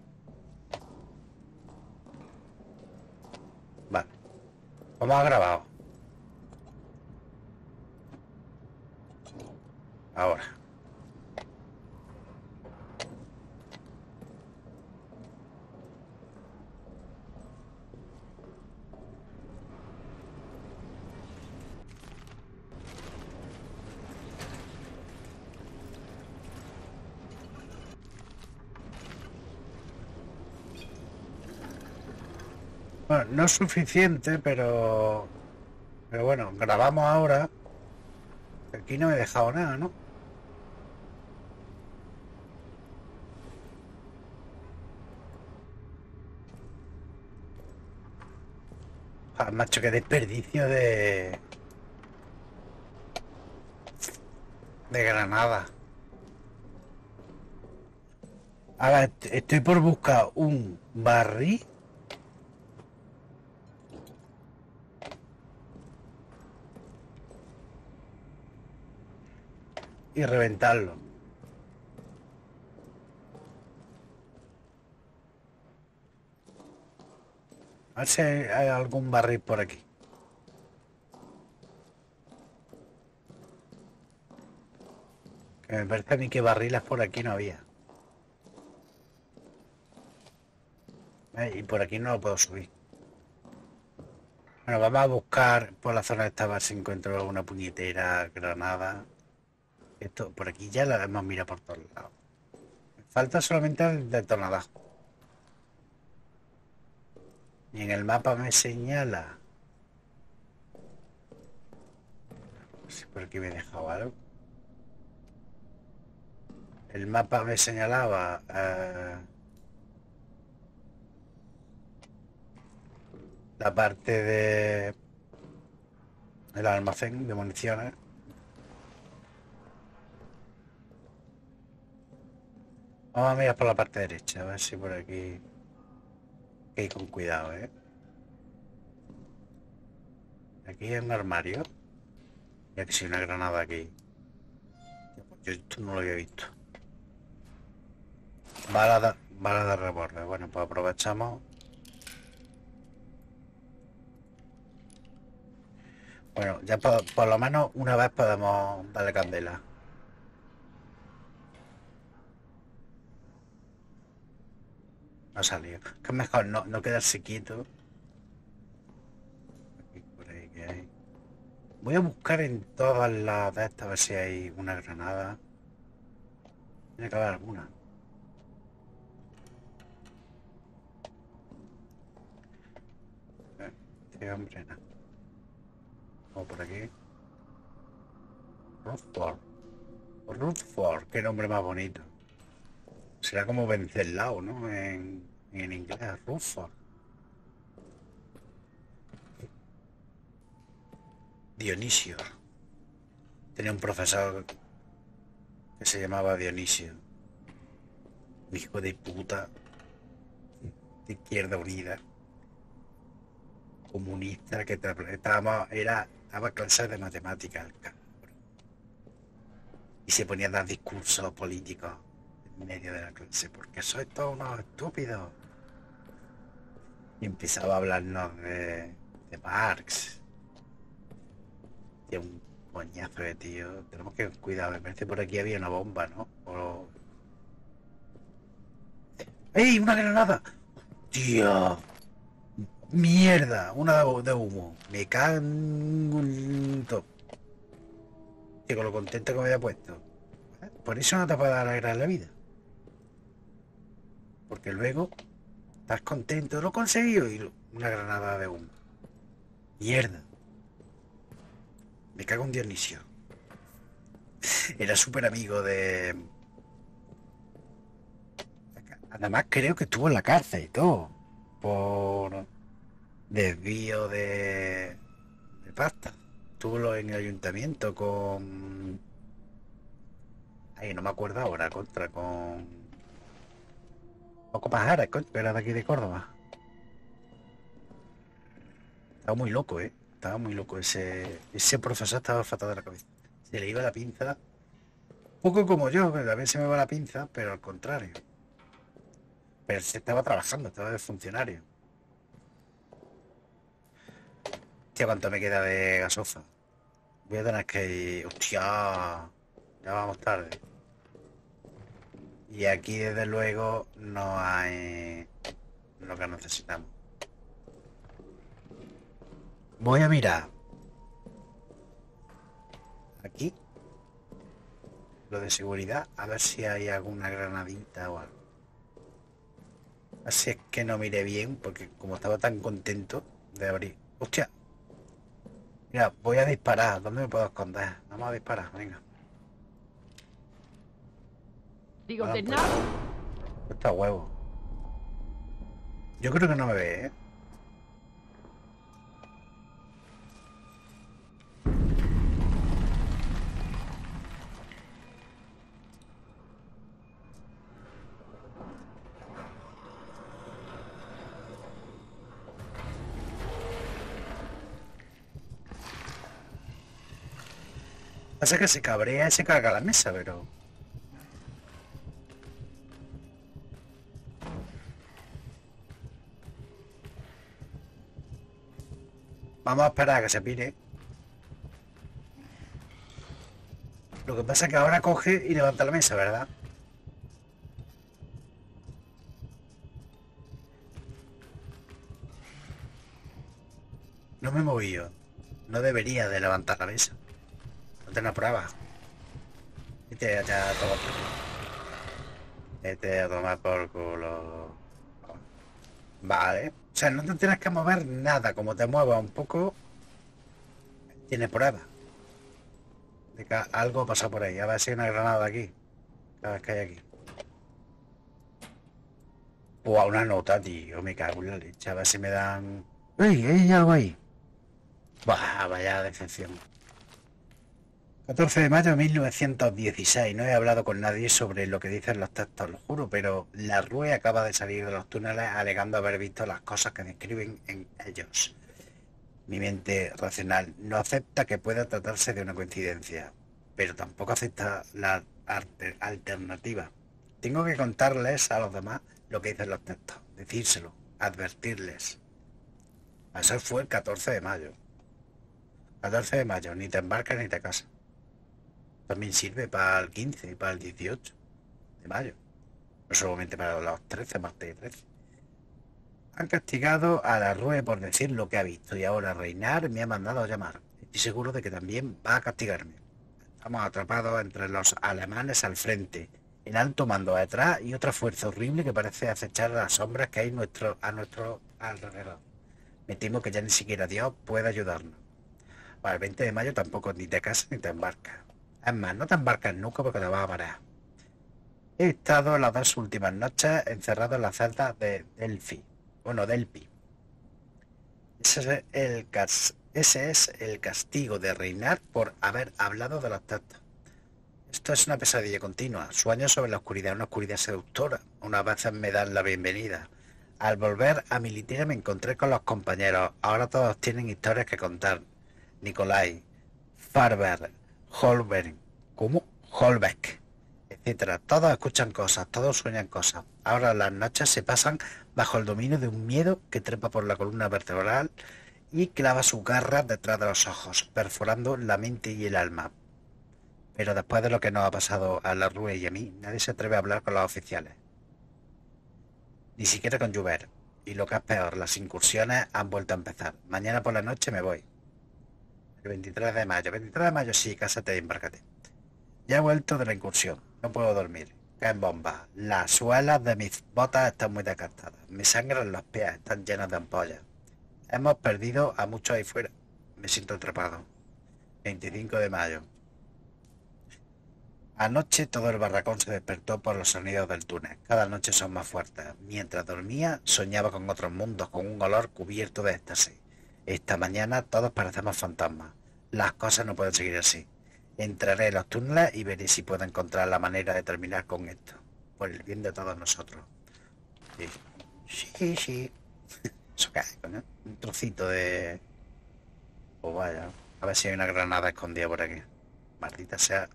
Vale, vamos a grabar. Ahora. Bueno, no es suficiente, pero bueno, grabamos ahora. Aquí no me he dejado nada, ¿no? Ah, macho, qué desperdicio de granada. Ahora estoy por buscar un barril y reventarlo. A ver si hay algún barril por aquí. Que me parece a mí que barriles por aquí no había. Y por aquí no lo puedo subir. Bueno, vamos a buscar por la zona de esta, a ver si encuentro alguna puñetera granada. Esto, por aquí ya la hemos mirado por todos lados. Me falta solamente el detonador. Y en el mapa me señala. No sé si por aquí me he dejado algo. El mapa me señalaba la parte de el almacén de municiones. Vamos a mirar por la parte derecha, a ver si por aquí hay que ir con cuidado, ¿eh? Aquí hay un armario. Y aquí sí hay una granada aquí. Yo esto no lo había visto. Bala de revólver. Bueno, pues aprovechamos. Bueno, ya por lo menos una vez podemos darle candela. No ha salido. Que es mejor no quedarse quieto. Aquí, por ahí que hay. Voy a buscar en todas las de estas a ver si hay una granada. Tiene que haber alguna. Este hombre, no. Vamos por aquí. Rutherford. Rutherford, qué nombre más bonito. Será como Venceslao, ¿no? En inglés, Rutherford. Dionisio. Tenía un profesor que se llamaba Dionisio. Un hijo de puta. De Izquierda Unida. Comunista que daba clases de matemáticas. Y se ponía a dar discursos políticos en medio de la clase. Porque sois todos unos estúpidos. Y empezaba a hablarnos de Marx. Tiene un coñazo de tío. Tenemos que cuidar. Me parece que por aquí había una bomba, ¿no? ¡Ey! ¡Una granada! ¡Tío! ¡Mierda! Una de humo. Me cago en todo. Tío, con lo contento que me había puesto. Por eso no te puede dar alegrar la vida. Porque luego estás contento. Lo he conseguido. Y una granada de humo. ¡Mierda! Me cago en Dionisio. Era súper amigo de... Además creo que estuvo en la cárcel y todo. Por desvío de pasta. Estuvo en el ayuntamiento con... Ay, no me acuerdo ahora, con... Paco Pajares, que era de aquí de Córdoba. Estaba muy loco, ¿eh? Estaba muy loco. Ese profesor estaba fatal de la cabeza. Se le iba la pinza. Un poco como yo, que también se me va la pinza, pero al contrario. Pero se estaba trabajando, estaba de funcionario. Hostia, ¿cuánto me queda de gasofa? Voy a tener que ir... Hostia. Ya vamos tarde. Y aquí desde luego no hay lo que necesitamos. Voy a mirar aquí lo de seguridad, a ver si hay alguna granadita o algo. Así es que no miré bien, porque como estaba tan contento de abrir. ¡Hostia! Mira, voy a disparar. ¿Dónde me puedo esconder? Vamos a disparar, venga. Digo, Vale, de pues, nada. está huevo. Yo creo que no me ve, ¿eh? Pasa que se cabrea y se carga la mesa, pero... Vamos a esperar a que se pire. Lo que pasa es que ahora coge y levanta la mesa, ¿verdad? No me he movido. No debería de levantar la mesa. No tengo prueba. Vete a tomar por culo. Vete a tomar por culo. Vale. O sea, no te tienes que mover nada. Como te muevas un poco, tienes prueba de que algo ha pasado por ahí. A ver si hay una granada aquí. Cada vez que hay aquí. O a una nota, tío. Me cago en la leche. A ver si me dan... ¡Ey! Hay algo ahí. Bah, vaya decepción. 14 de mayo de 1916. No he hablado con nadie sobre lo que dicen los textos, lo juro, pero la RUE acaba de salir de los túneles alegando haber visto las cosas que describen en ellos. Mi mente racional no acepta que pueda tratarse de una coincidencia, pero tampoco acepta la alternativa. Tengo que contarles a los demás lo que dicen los textos, decírselo, advertirles. Eso fue el 14 de mayo. 14 de mayo, ni te embarcas ni te casas. También sirve para el 15 y para el 18 de mayo. No solamente para los 13, martes y 13. Han castigado a la Rue por decir lo que ha visto y ahora Reinar me ha mandado a llamar. Estoy seguro de que también va a castigarme. Estamos atrapados entre los alemanes al frente, el alto mando atrás y otra fuerza horrible que parece acechar las sombras que hay a nuestro alrededor. Me temo que ya ni siquiera Dios puede ayudarnos. Para el 20 de mayo tampoco ni te casas ni te embarcas. Es más, no te embarcas nunca porque te vas a marear. He estado las 2 últimas noches encerrado en la celda de Delphi. Bueno, Delphi. Ese es el castigo de reinar por haber hablado de los textos. Esto es una pesadilla continua. Sueño sobre la oscuridad, una oscuridad seductora. Unas veces me dan la bienvenida. Al volver a mi litera me encontré con los compañeros. Ahora todos tienen historias que contar. Nikolai, Farber, Holberg, ¿cómo? Holbeck, etcétera. Todos escuchan cosas, todos sueñan cosas. Ahora las noches se pasan bajo el dominio de un miedo que trepa por la columna vertebral y clava sus garras detrás de los ojos, perforando la mente y el alma. Pero después de lo que nos ha pasado a la Rue y a mí, nadie se atreve a hablar con los oficiales. Ni siquiera con Joubert. Y lo que es peor, las incursiones han vuelto a empezar. Mañana por la noche me voy. El 23 de mayo. 23 de mayo sí, cásate y embárcate. Ya he vuelto de la incursión. No puedo dormir. Caen bombas. Las suelas de mis botas están muy desgastadas. Me sangran los pies. Están llenos de ampollas. Hemos perdido a muchos ahí fuera. Me siento atrapado. 25 de mayo. Anoche todo el barracón se despertó por los sonidos del túnel. Cada noche son más fuertes. Mientras dormía, soñaba con otros mundos, con un olor cubierto de éxtasis. Esta mañana todos parecemos fantasmas. Las cosas no pueden seguir así. Entraré en los túneles y veré si puedo encontrar la manera de terminar con esto. Por el bien de todos nosotros. Sí, sí. Sí. Eso cae, ¿no? Un trocito de... Pues vaya. A ver si hay una granada escondida por aquí. Maldita sea.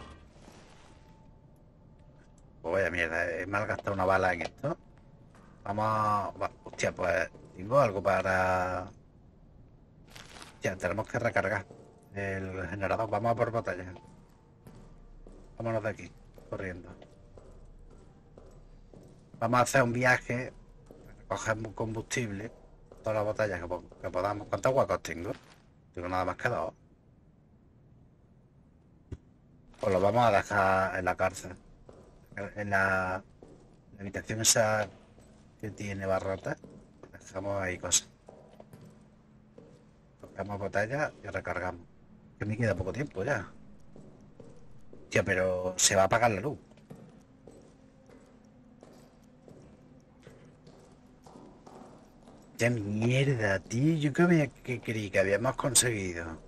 Pues vaya mierda, he malgastado una bala en esto. Vamos a... Hostia, pues tengo algo para... Hostia, tenemos que recargar el generador. Vamos a por batalla. Vámonos de aquí, corriendo. Vamos a hacer un viaje, cogemos combustible, todas las botellas que podamos. ¿Cuántos huecos tengo? Tengo nada más que dos. Pues lo vamos a dejar en la cárcel. En la habitación esa que tiene barrotes, dejamos ahí cosas. Cogemos botellas y recargamos. Que me queda poco tiempo ya. Tío, pero se va a apagar la luz. ¡Qué mierda, tío! Yo que creí que habíamos conseguido.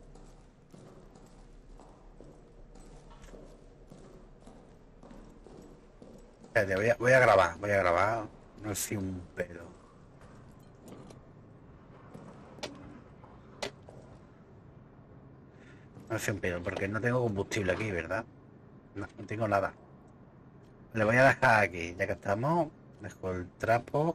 Espérate, voy a grabar, voy a grabar. No sé un pelo. No sé un pelo, porque no tengo combustible aquí, ¿verdad? No, no tengo nada. Le voy a dejar aquí, ya que estamos. Dejo el trapo.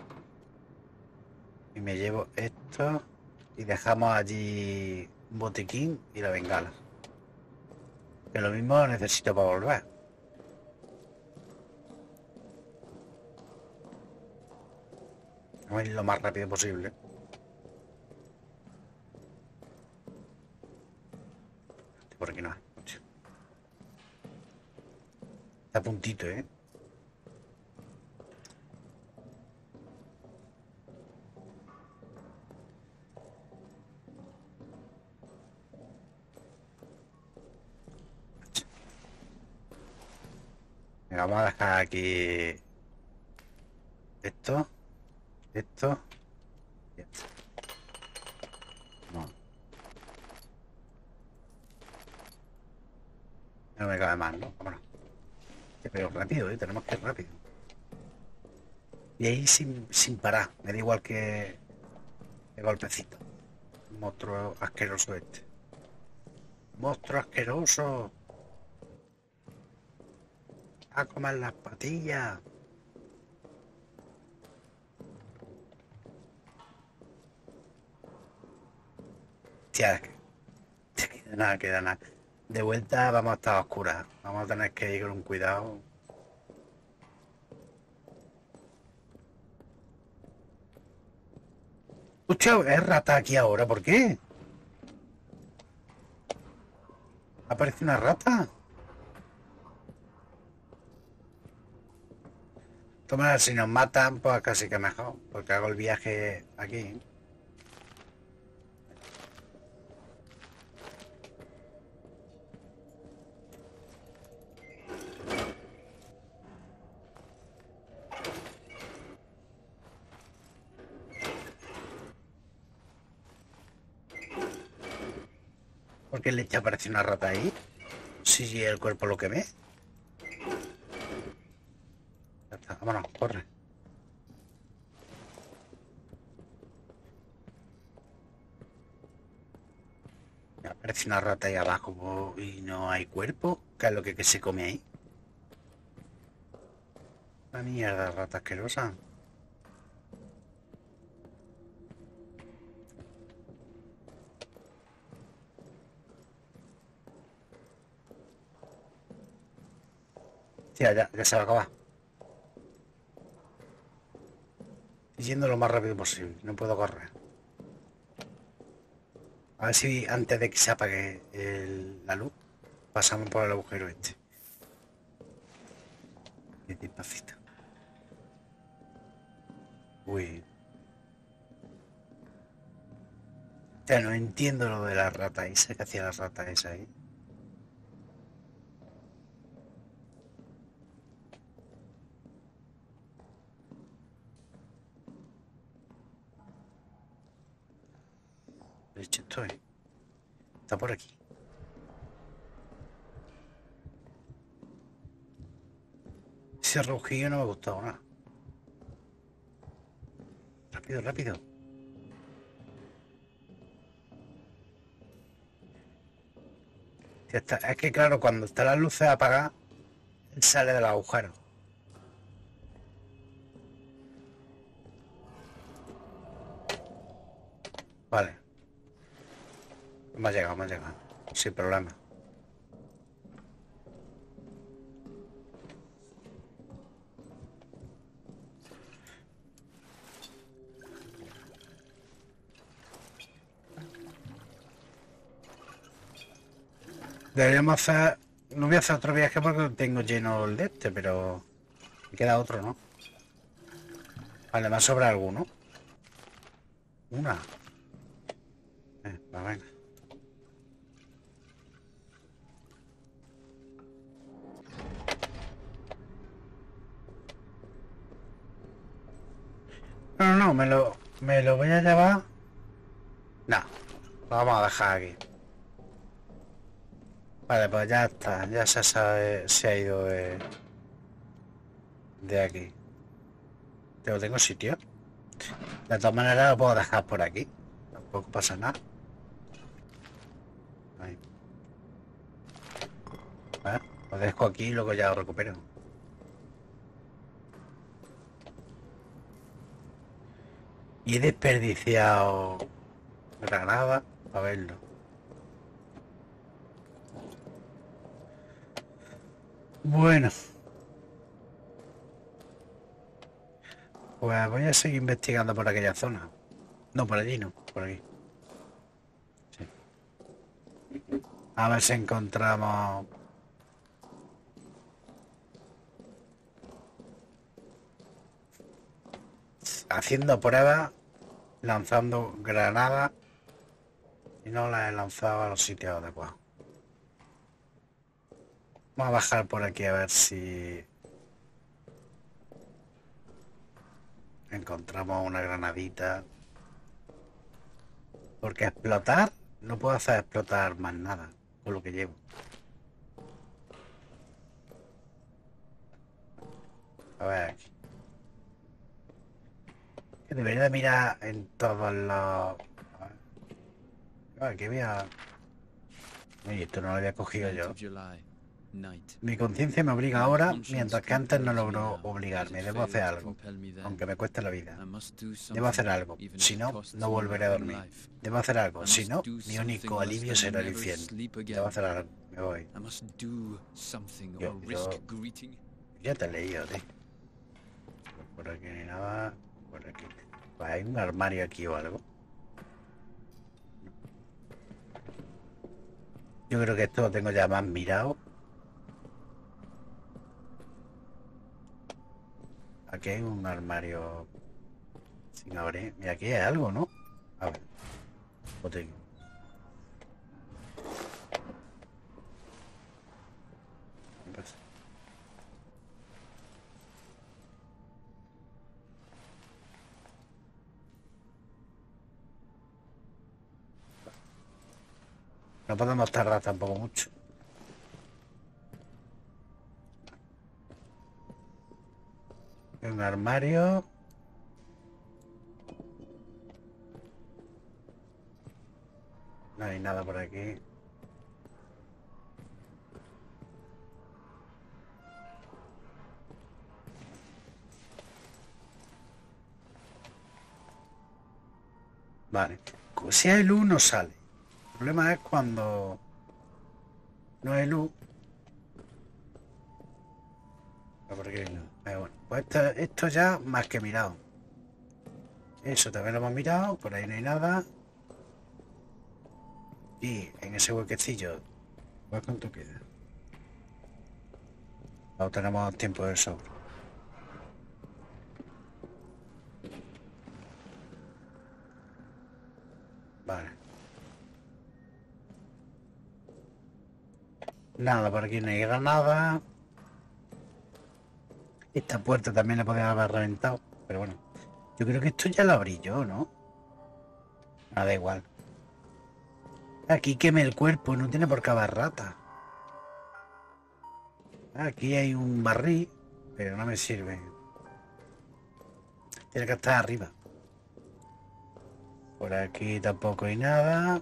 Y me llevo esto. Y dejamos allí un botiquín y la bengala. Que lo mismo necesito para volver. Vamos a ir lo más rápido posible. Por aquí no hay. Está a puntito, ¿eh? Venga, vamos a dejar aquí esto, esto y esto. No, no me cabe más, ¿no? Vámonos. Pero rápido, ¿eh? Tenemos que ir rápido. Y ahí sin parar. Me da igual que de golpecito. Monstruo asqueroso este. Monstruo asqueroso. A comer las patillas. Tía, queda nada, queda nada. De vuelta vamos a estar a oscuras. Vamos a tener que ir con un cuidado. Hostia, es rata aquí ahora, ¿por qué? Aparece una rata. Toma, si nos matan, pues casi que mejor, porque hago el viaje aquí. ¿Por qué leche aparece una rata ahí? Si el cuerpo lo quemé. Ya está, vámonos, corre. Aparece una rata ahí abajo y no hay cuerpo. ¿Qué es lo que se come ahí? La mierda, rata asquerosa. Tía, ya se va a acabar. Estoy yendo lo más rápido posible. No puedo correr. A ver si antes de que se apague la luz pasamos por el agujero este. Y despacito. Uy. Ya no entiendo lo de la rata esa. ¿Qué hacía la rata esa ahí? De hecho, estoy. Está por aquí. Ese rugillo no me ha gustado nada. Rápido, rápido. Es que claro, cuando está las luces apagadas, él sale del agujero. Vale. Me ha llegado, me ha llegado. Sin problema. Deberíamos hacer... No voy a hacer otro viaje porque tengo lleno el de este, pero... Me queda otro, ¿no? Vale, me sobra alguno. Una. Pues venga. No, no, no, me lo voy a llevar. No, lo vamos a dejar aquí. Vale, pues ya está. Ya se sabe, se ha ido de aquí. Pero tengo sitio. De todas maneras lo puedo dejar por aquí. Tampoco pasa nada. Ahí. Vale, lo dejo aquí y luego ya lo recupero. Y he desperdiciado granada para verlo. Bueno, pues voy a seguir investigando por aquella zona. No, por allí no, por aquí. Sí. A ver si encontramos... Haciendo pruebas, lanzando granadas y no las he lanzado a los sitios adecuados. Vamos a bajar por aquí a ver si encontramos una granadita. Porque explotar, no puedo hacer explotar más nada con lo que llevo. A ver aquí. Que debería de mirar en todos los... A ver, aquí voy a... Oye, esto no lo había cogido yo. Mi conciencia me obliga ahora, mientras que antes no logró obligarme. Debo hacer algo, aunque me cueste la vida. Debo hacer algo, si no, no volveré a dormir. Debo hacer algo, si no, mi único alivio será el infierno. Debo hacer algo, me voy. Yo ya te he leído, tío. Por aquí ni nada, por aquí. Pues hay un armario aquí o algo. Yo creo que esto lo tengo ya más mirado. Aquí hay un armario sin abrir. Mira, aquí hay algo, ¿no? A ver, botín. ¿Qué pasa? No podemos tardar tampoco mucho. Hay un armario. No hay nada por aquí. Vale. Si hay luz no sale. El problema es cuando no hay luz. Por aquí no. Bueno, pues esto ya más que mirado. Eso también lo hemos mirado. Por ahí no hay nada. Y en ese huequecillo, pues cuánto queda. No tenemos tiempo de sobra. Vale. Nada, por aquí no hay granada. Esta puerta también la podía haber reventado. Pero bueno. Yo creo que esto ya lo abrí yo, ¿no? Da igual. Aquí queme el cuerpo, no tiene por qué haber rata. Aquí hay un barril, pero no me sirve. Tiene que estar arriba. Por aquí tampoco hay nada.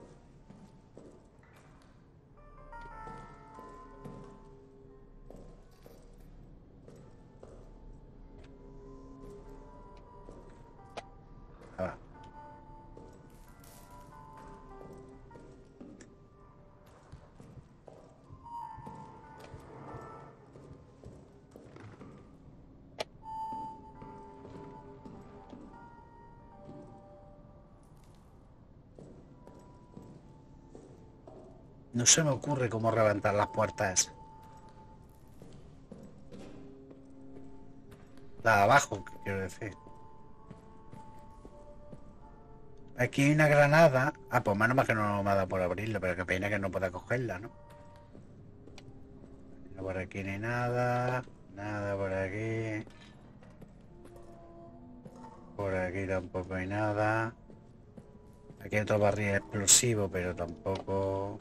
Ah, No se me ocurre cómo reventar las puertas esas. La de abajo, quiero decir. Aquí hay una granada. Ah, pues menos mal que no me ha dado por abrirlo, pero qué pena que no pueda cogerla, ¿no? No, por aquí ni nada. Nada por aquí. Por aquí tampoco hay nada. Aquí hay otro barril explosivo, pero tampoco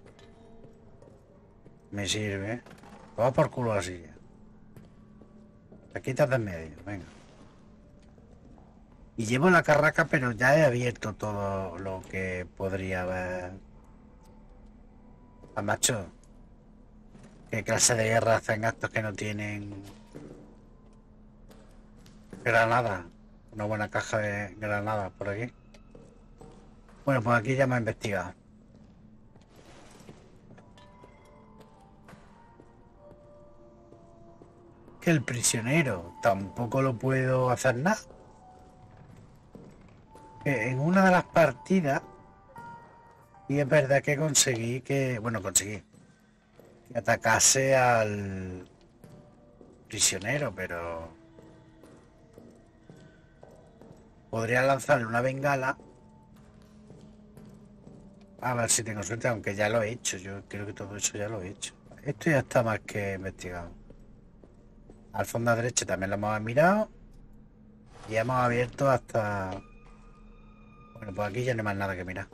me sirve. Vamos por culo así ya. Te quitas de en medio, venga. Y llevo la carraca, pero ya he abierto todo lo que podría haber. Ah, macho, ¿qué clase de guerra hacen estos que no tienen granadas? Una buena caja de granadas por aquí. Bueno, pues aquí ya me he investigado. Que el prisionero tampoco lo puedo hacer nada. Que en una de las partidas, y es verdad que conseguí que, bueno, conseguí que atacase al prisionero, pero podría lanzarle una bengala a ver si tengo suerte, aunque ya lo he hecho. Yo creo que todo eso ya lo he hecho. Esto ya está más que investigado. Al fondo a derecha también lo hemos mirado y hemos abierto hasta... Bueno, pues aquí ya no hay más nada que mirar.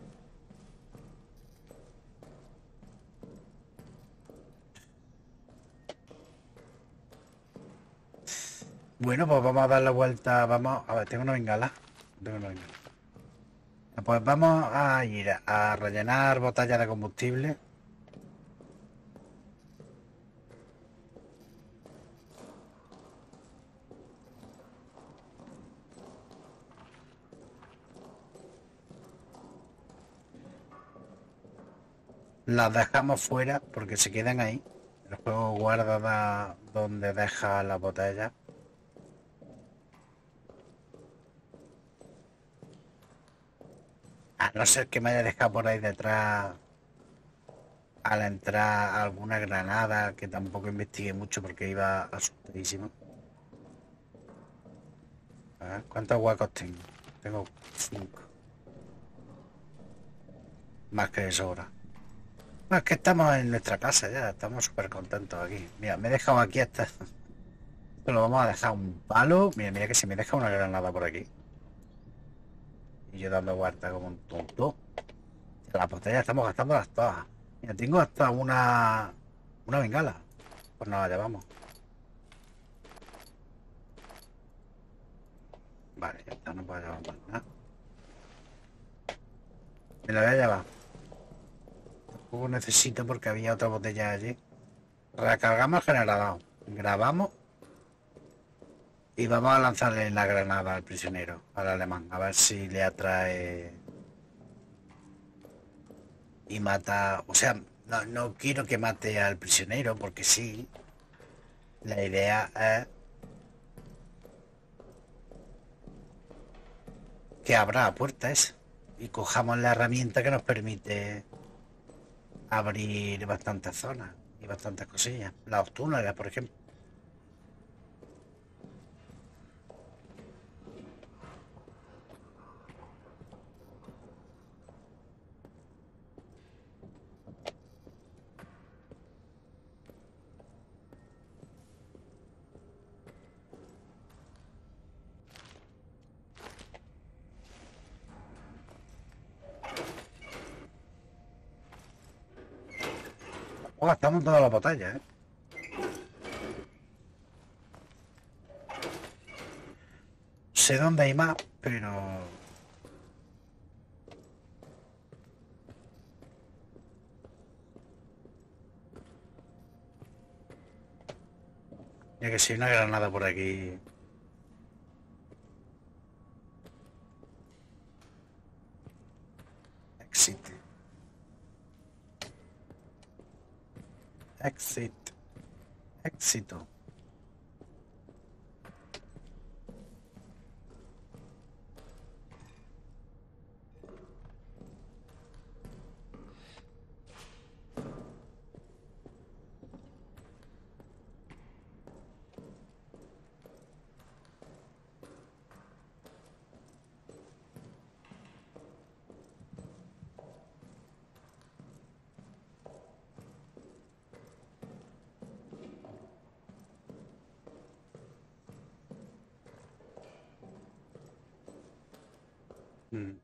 Bueno, pues vamos a dar la vuelta. Vamos, a ver, tengo una bengala. Tengo una bengala. Pues vamos a ir a rellenar botellas de combustible. Las dejamos fuera porque se quedan ahí. El juego guarda donde deja las botellas. A no ser que me haya dejado por ahí detrás al entrar alguna granada, que tampoco investigué mucho porque iba asustadísimo. A ver, ¿cuántos huecos tengo? Tengo 5. Más que de sobra. No, es que estamos en nuestra casa ya, estamos súper contentos aquí. Mira, me he dejado aquí hasta... Esto lo vamos a dejar un palo. Mira, mira que si me deja una granada por aquí. Y yo dando vueltas como un tonto. Las botellas estamos gastándolas todas. Mira, tengo hasta una bengala. Pues nos la llevamos. Vale, ya está, no puedo llevar más nada. Me la voy a llevar. Tampoco necesito porque había otra botella allí. Recargamos el generador. Grabamos. Y vamos a lanzarle la granada al prisionero, al alemán. A ver si le atrae y mata. O sea, no quiero que mate al prisionero porque sí. La idea es que abra la puerta esa y cojamos la herramienta que nos permite abrir bastantes zonas y bastantes cosillas. Los túneles, por ejemplo. O gastamos todas las botellas, ¿eh? Sé dónde hay más, pero... Ya que si hay una granada por aquí... Exit. Exit. Éxito. Mm.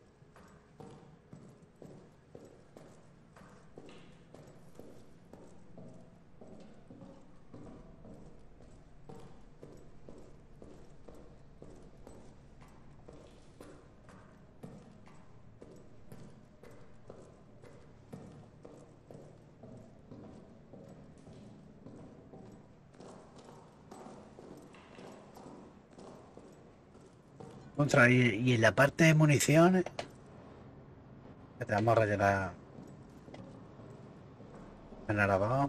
Y en la parte de municiones, que te vamos a rellenar generador.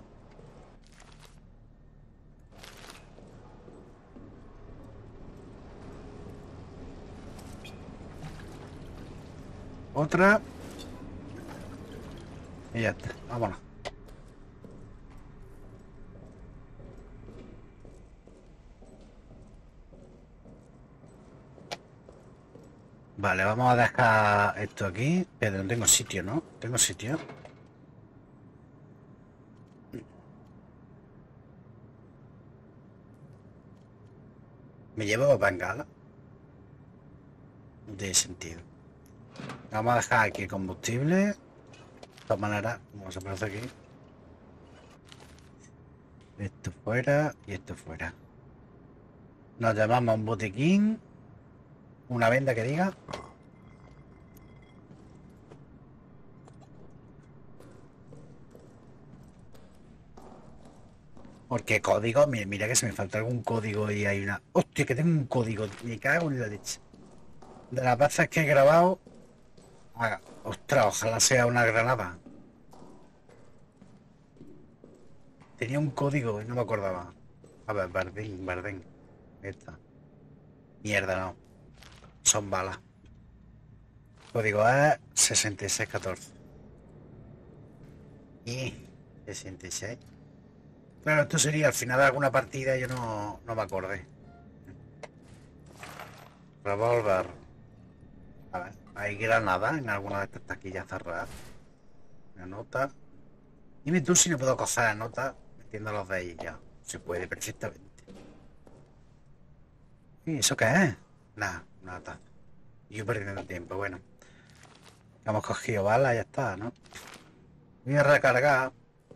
Otra y ya está. Vámonos. Vale, vamos a dejar esto aquí. Pero no tengo sitio, ¿no? Tengo sitio. Me llevo bengala. No tiene sentido. Vamos a dejar aquí el combustible. De todas maneras, como se aparece aquí. Esto fuera y esto fuera. Nos llamamos a un botiquín. Una venda que diga. Porque código, mira, mira que se me falta algún código y hay una. Hostia, que tengo un código. Me cago en la leche. De las veces que he grabado. Ostras, ojalá sea una granada. Tenía un código y no me acordaba. A ver, Bardín. Ahí está. Mierda, no. Son balas. Código es 6614. Y 66. Claro, esto sería al final de alguna partida, yo no me acordé. Revolver. A ver, hay granada en alguna de estas taquillas cerradas. Una nota. Dime tú si no puedo coger notas metiendo los de ahí ya. Se puede perfectamente. ¿Y eso qué es? Nada, nada. Yo perdiendo tiempo, bueno. Hemos cogido balas, ya está, ¿no? Voy a recargar.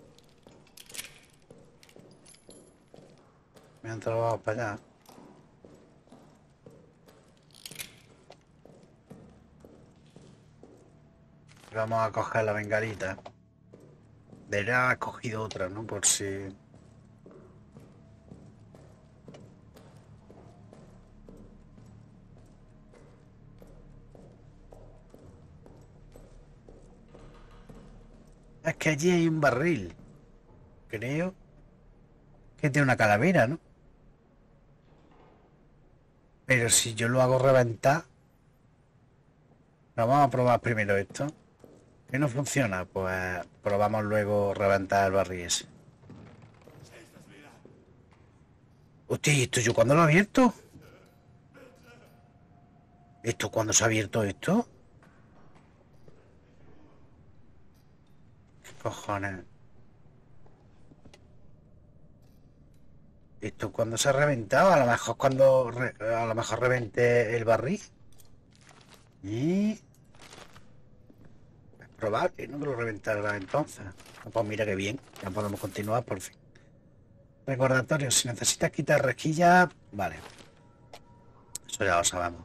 Mientras vamos para allá. Vamos a coger la bengalita. Debería haber cogido otra, ¿no? Por si... Es que allí hay un barril. Creo que tiene una calavera, ¿no? Pero si yo lo hago reventar... Vamos a probar primero esto. Que no funciona, pues probamos luego reventar el barril ese. Hostia, ¿y esto yo cuándo lo he abierto? ¿Esto cuándo se ha abierto esto? ¿Qué cojones? ¿Esto cuándo se ha reventado? A lo mejor a lo mejor reventé el barril. Y... es probable, ¿no? Que lo reventara entonces. Pues mira qué bien. Ya podemos continuar por fin. Recordatorio, si necesitas quitar rejilla... Vale. Eso ya lo sabemos.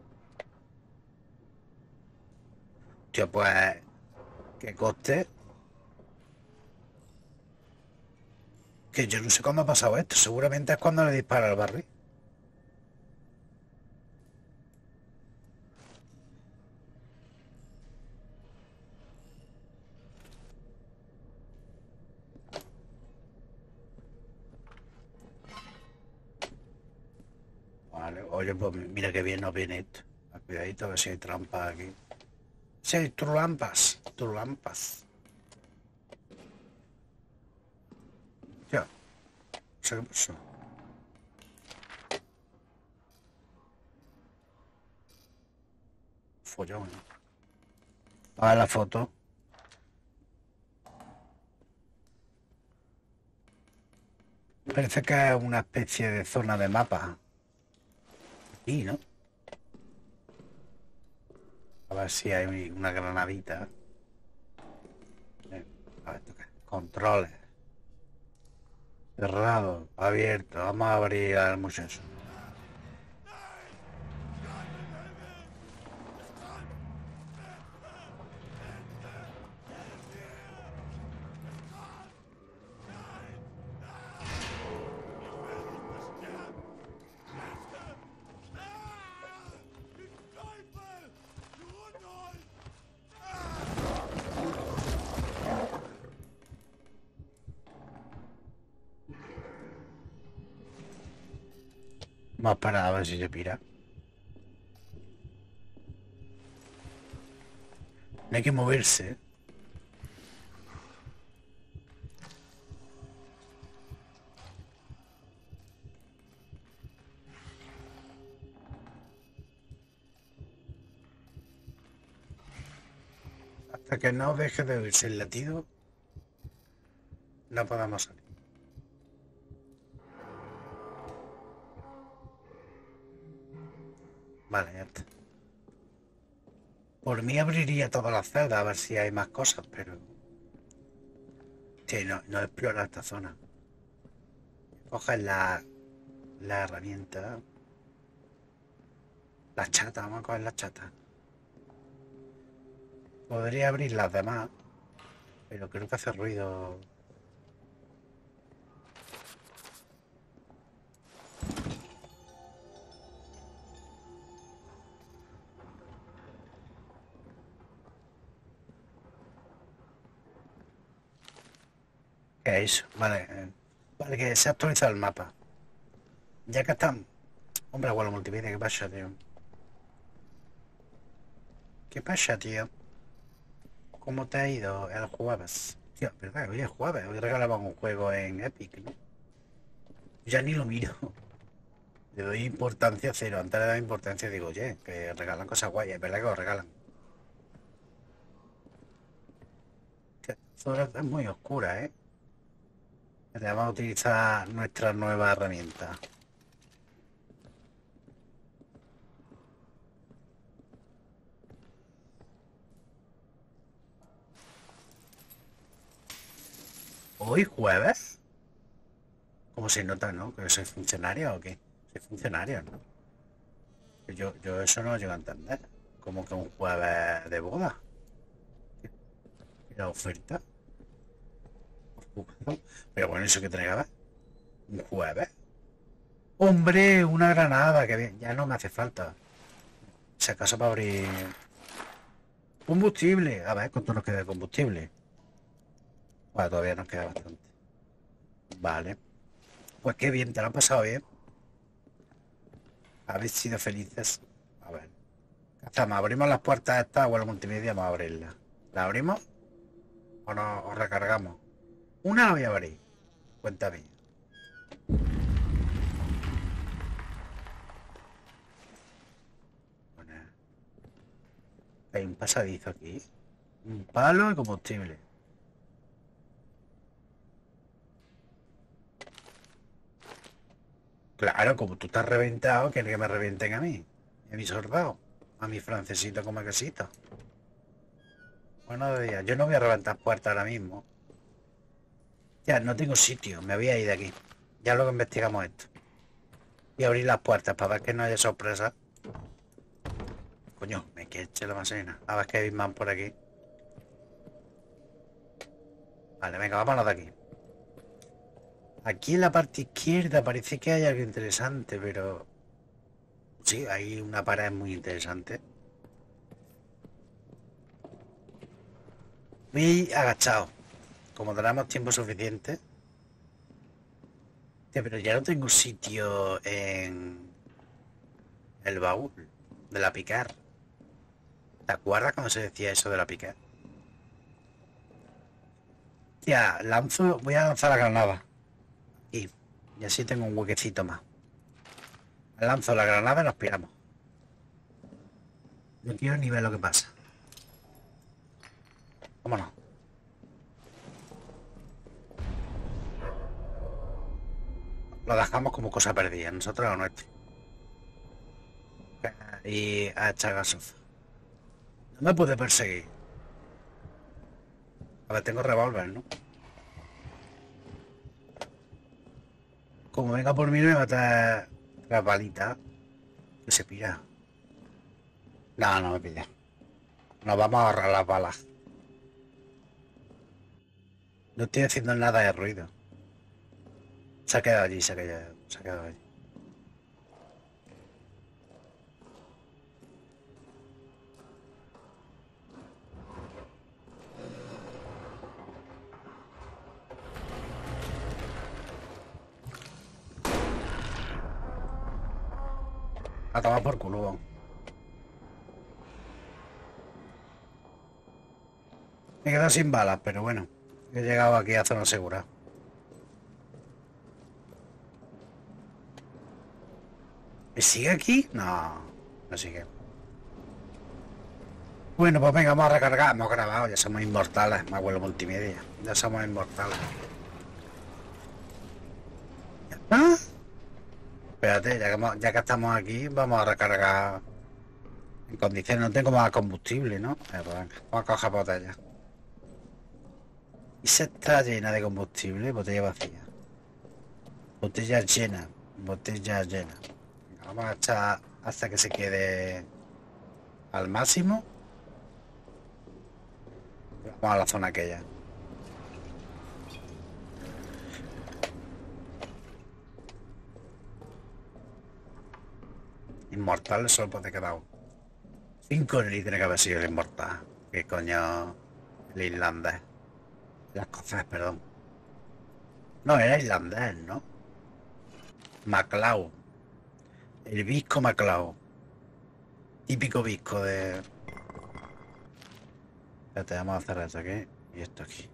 Tío, pues... que coste. Que yo no sé cuándo ha pasado esto. Seguramente es cuando le dispara el barril. Vale, oye, pues mira qué bien nos viene esto. Cuidadito a ver si hay trampas aquí. Sí, hay trulampas. Ya, no sé qué pasó. Follón, ¿no? A ver la foto. Parece que es una especie de zona de mapa. Aquí, ¿no? ver si hay una granadita. A ver, toca. Controles. Cerrado, abierto. Vamos a abrir al muchacho. Vamos a esperar a ver si se pira. No hay que moverse. Hasta que no deje de oírse el latido, no podemos salir. Vale, ya está. Por mí abriría todas las celdas a ver si hay más cosas, pero... Sí, no explora esta zona. Coges la herramienta. La chata, vamos a coger la chata. Podría abrir las demás, pero creo que hace ruido. ¿Qué es eso? Vale, vale, que se ha actualizado el mapa. Ya que están... Hombre, abuelo multimedia, ¿qué pasa, tío? ¿Qué pasa, tío? ¿Cómo te ha ido el jueves? Tío, verdad, hoy es jueves, hoy regalaban un juego en Epic, ¿no? Ya ni lo miro. Le doy importancia cero. Antes le daba importancia, digo, oye, que regalan cosas guayas, es verdad que lo regalan. Que esta zona es muy oscura, ¿eh? Vamos a utilizar nuestra nueva herramienta. ¿Hoy jueves? ¿Cómo se nota, no? ¿Que soy funcionario o qué? Soy funcionario, ¿no? Yo eso no lo llego a entender. Como que un jueves de boda. ¿Y la oferta? Pero bueno, ¿eso que traigaba? ¿Un jueves? ¡Hombre! Una granada, que bien. Ya no me hace falta. Si acaso para abrir... Combustible. A ver, ¿cuánto nos queda de combustible? Bueno, todavía nos queda bastante. Vale. Pues qué bien, te lo has pasado bien. Habéis sido felices. A ver. ¿Qué hacemos? ¿Abrimos las puertas estas o la multimedia? Vamos a abrirlas. ¿La abrimos? ¿O no? ¿O recargamos? Una la voy a abrir. Cuéntame. Bueno, hay un pasadizo aquí. Un palo y combustible. Claro, como tú estás reventado, quiere que me revienten a mí. Y a mi soldado. A mi francesito como quesito. Buenos días. Yo no voy a reventar puertas ahora mismo. Ya, no tengo sitio. Me voy a ir de aquí. Ya luego investigamos esto. Y abrir las puertas para ver que no haya sorpresa. Coño, me que eche la macena. A ver que hay más por aquí. Vale, venga, vámonos de aquí. Aquí en la parte izquierda parece que hay algo interesante, pero... Sí, hay una pared muy interesante. Muy agachado. Como tenemos tiempo suficiente. Tío, pero ya no tengo sitio en el baúl de la picar. ¿Te acuerdas cuando se decía eso de la picar? Tía, voy a lanzar la granada. Y así tengo un huequecito más. Lanzo la granada y nos piramos. No quiero ni ver lo que pasa. Vámonos. Lo dejamos como cosa perdida, nosotros lo nuestro. Y a echar gasofa. No me puede perseguir. A ver, tengo revólver, ¿no? Como venga por mí, me mata las balitas. Que se pira. No, no me pilla. Nos vamos a ahorrar las balas. No estoy haciendo nada de ruido. Se ha quedado allí, se ha quedado allí. A tomar por culo. Me he quedado sin balas, pero bueno. He llegado aquí a zona segura. ¿Me sigue aquí? No, no sigue. Bueno, pues venga, vamos a recargar. Hemos grabado, ya somos inmortales. Me abuelo multimedia. Ya somos inmortales. ¿Ah? Espérate, ya que estamos aquí, vamos a recargar en condiciones. No tengo más combustible, ¿no? Pues venga, vamos a coger botella. Y se está llena de combustible, botella vacía. Botella llena, botella llena. Venga, vamos a echar hasta que se quede al máximo. Vamos a la zona aquella. Inmortal solo puede quedar uno. 5 ni tiene que haber sido el inmortal. ¿Qué coño? El irlandés. Las cosas, perdón. No, era irlandés, ¿no? Maclau. El visco Maclau. Típico visco de... Espérate, vamos a hacer esto aquí y esto aquí.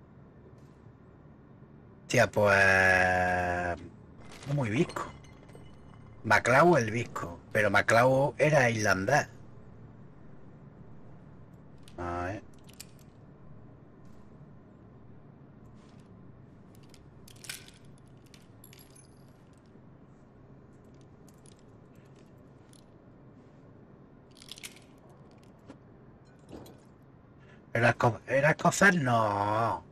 Tía, pues... No muy visco. Maclau el visco. Pero Maclau era irlandés. A ver. ¿Era escocés? No.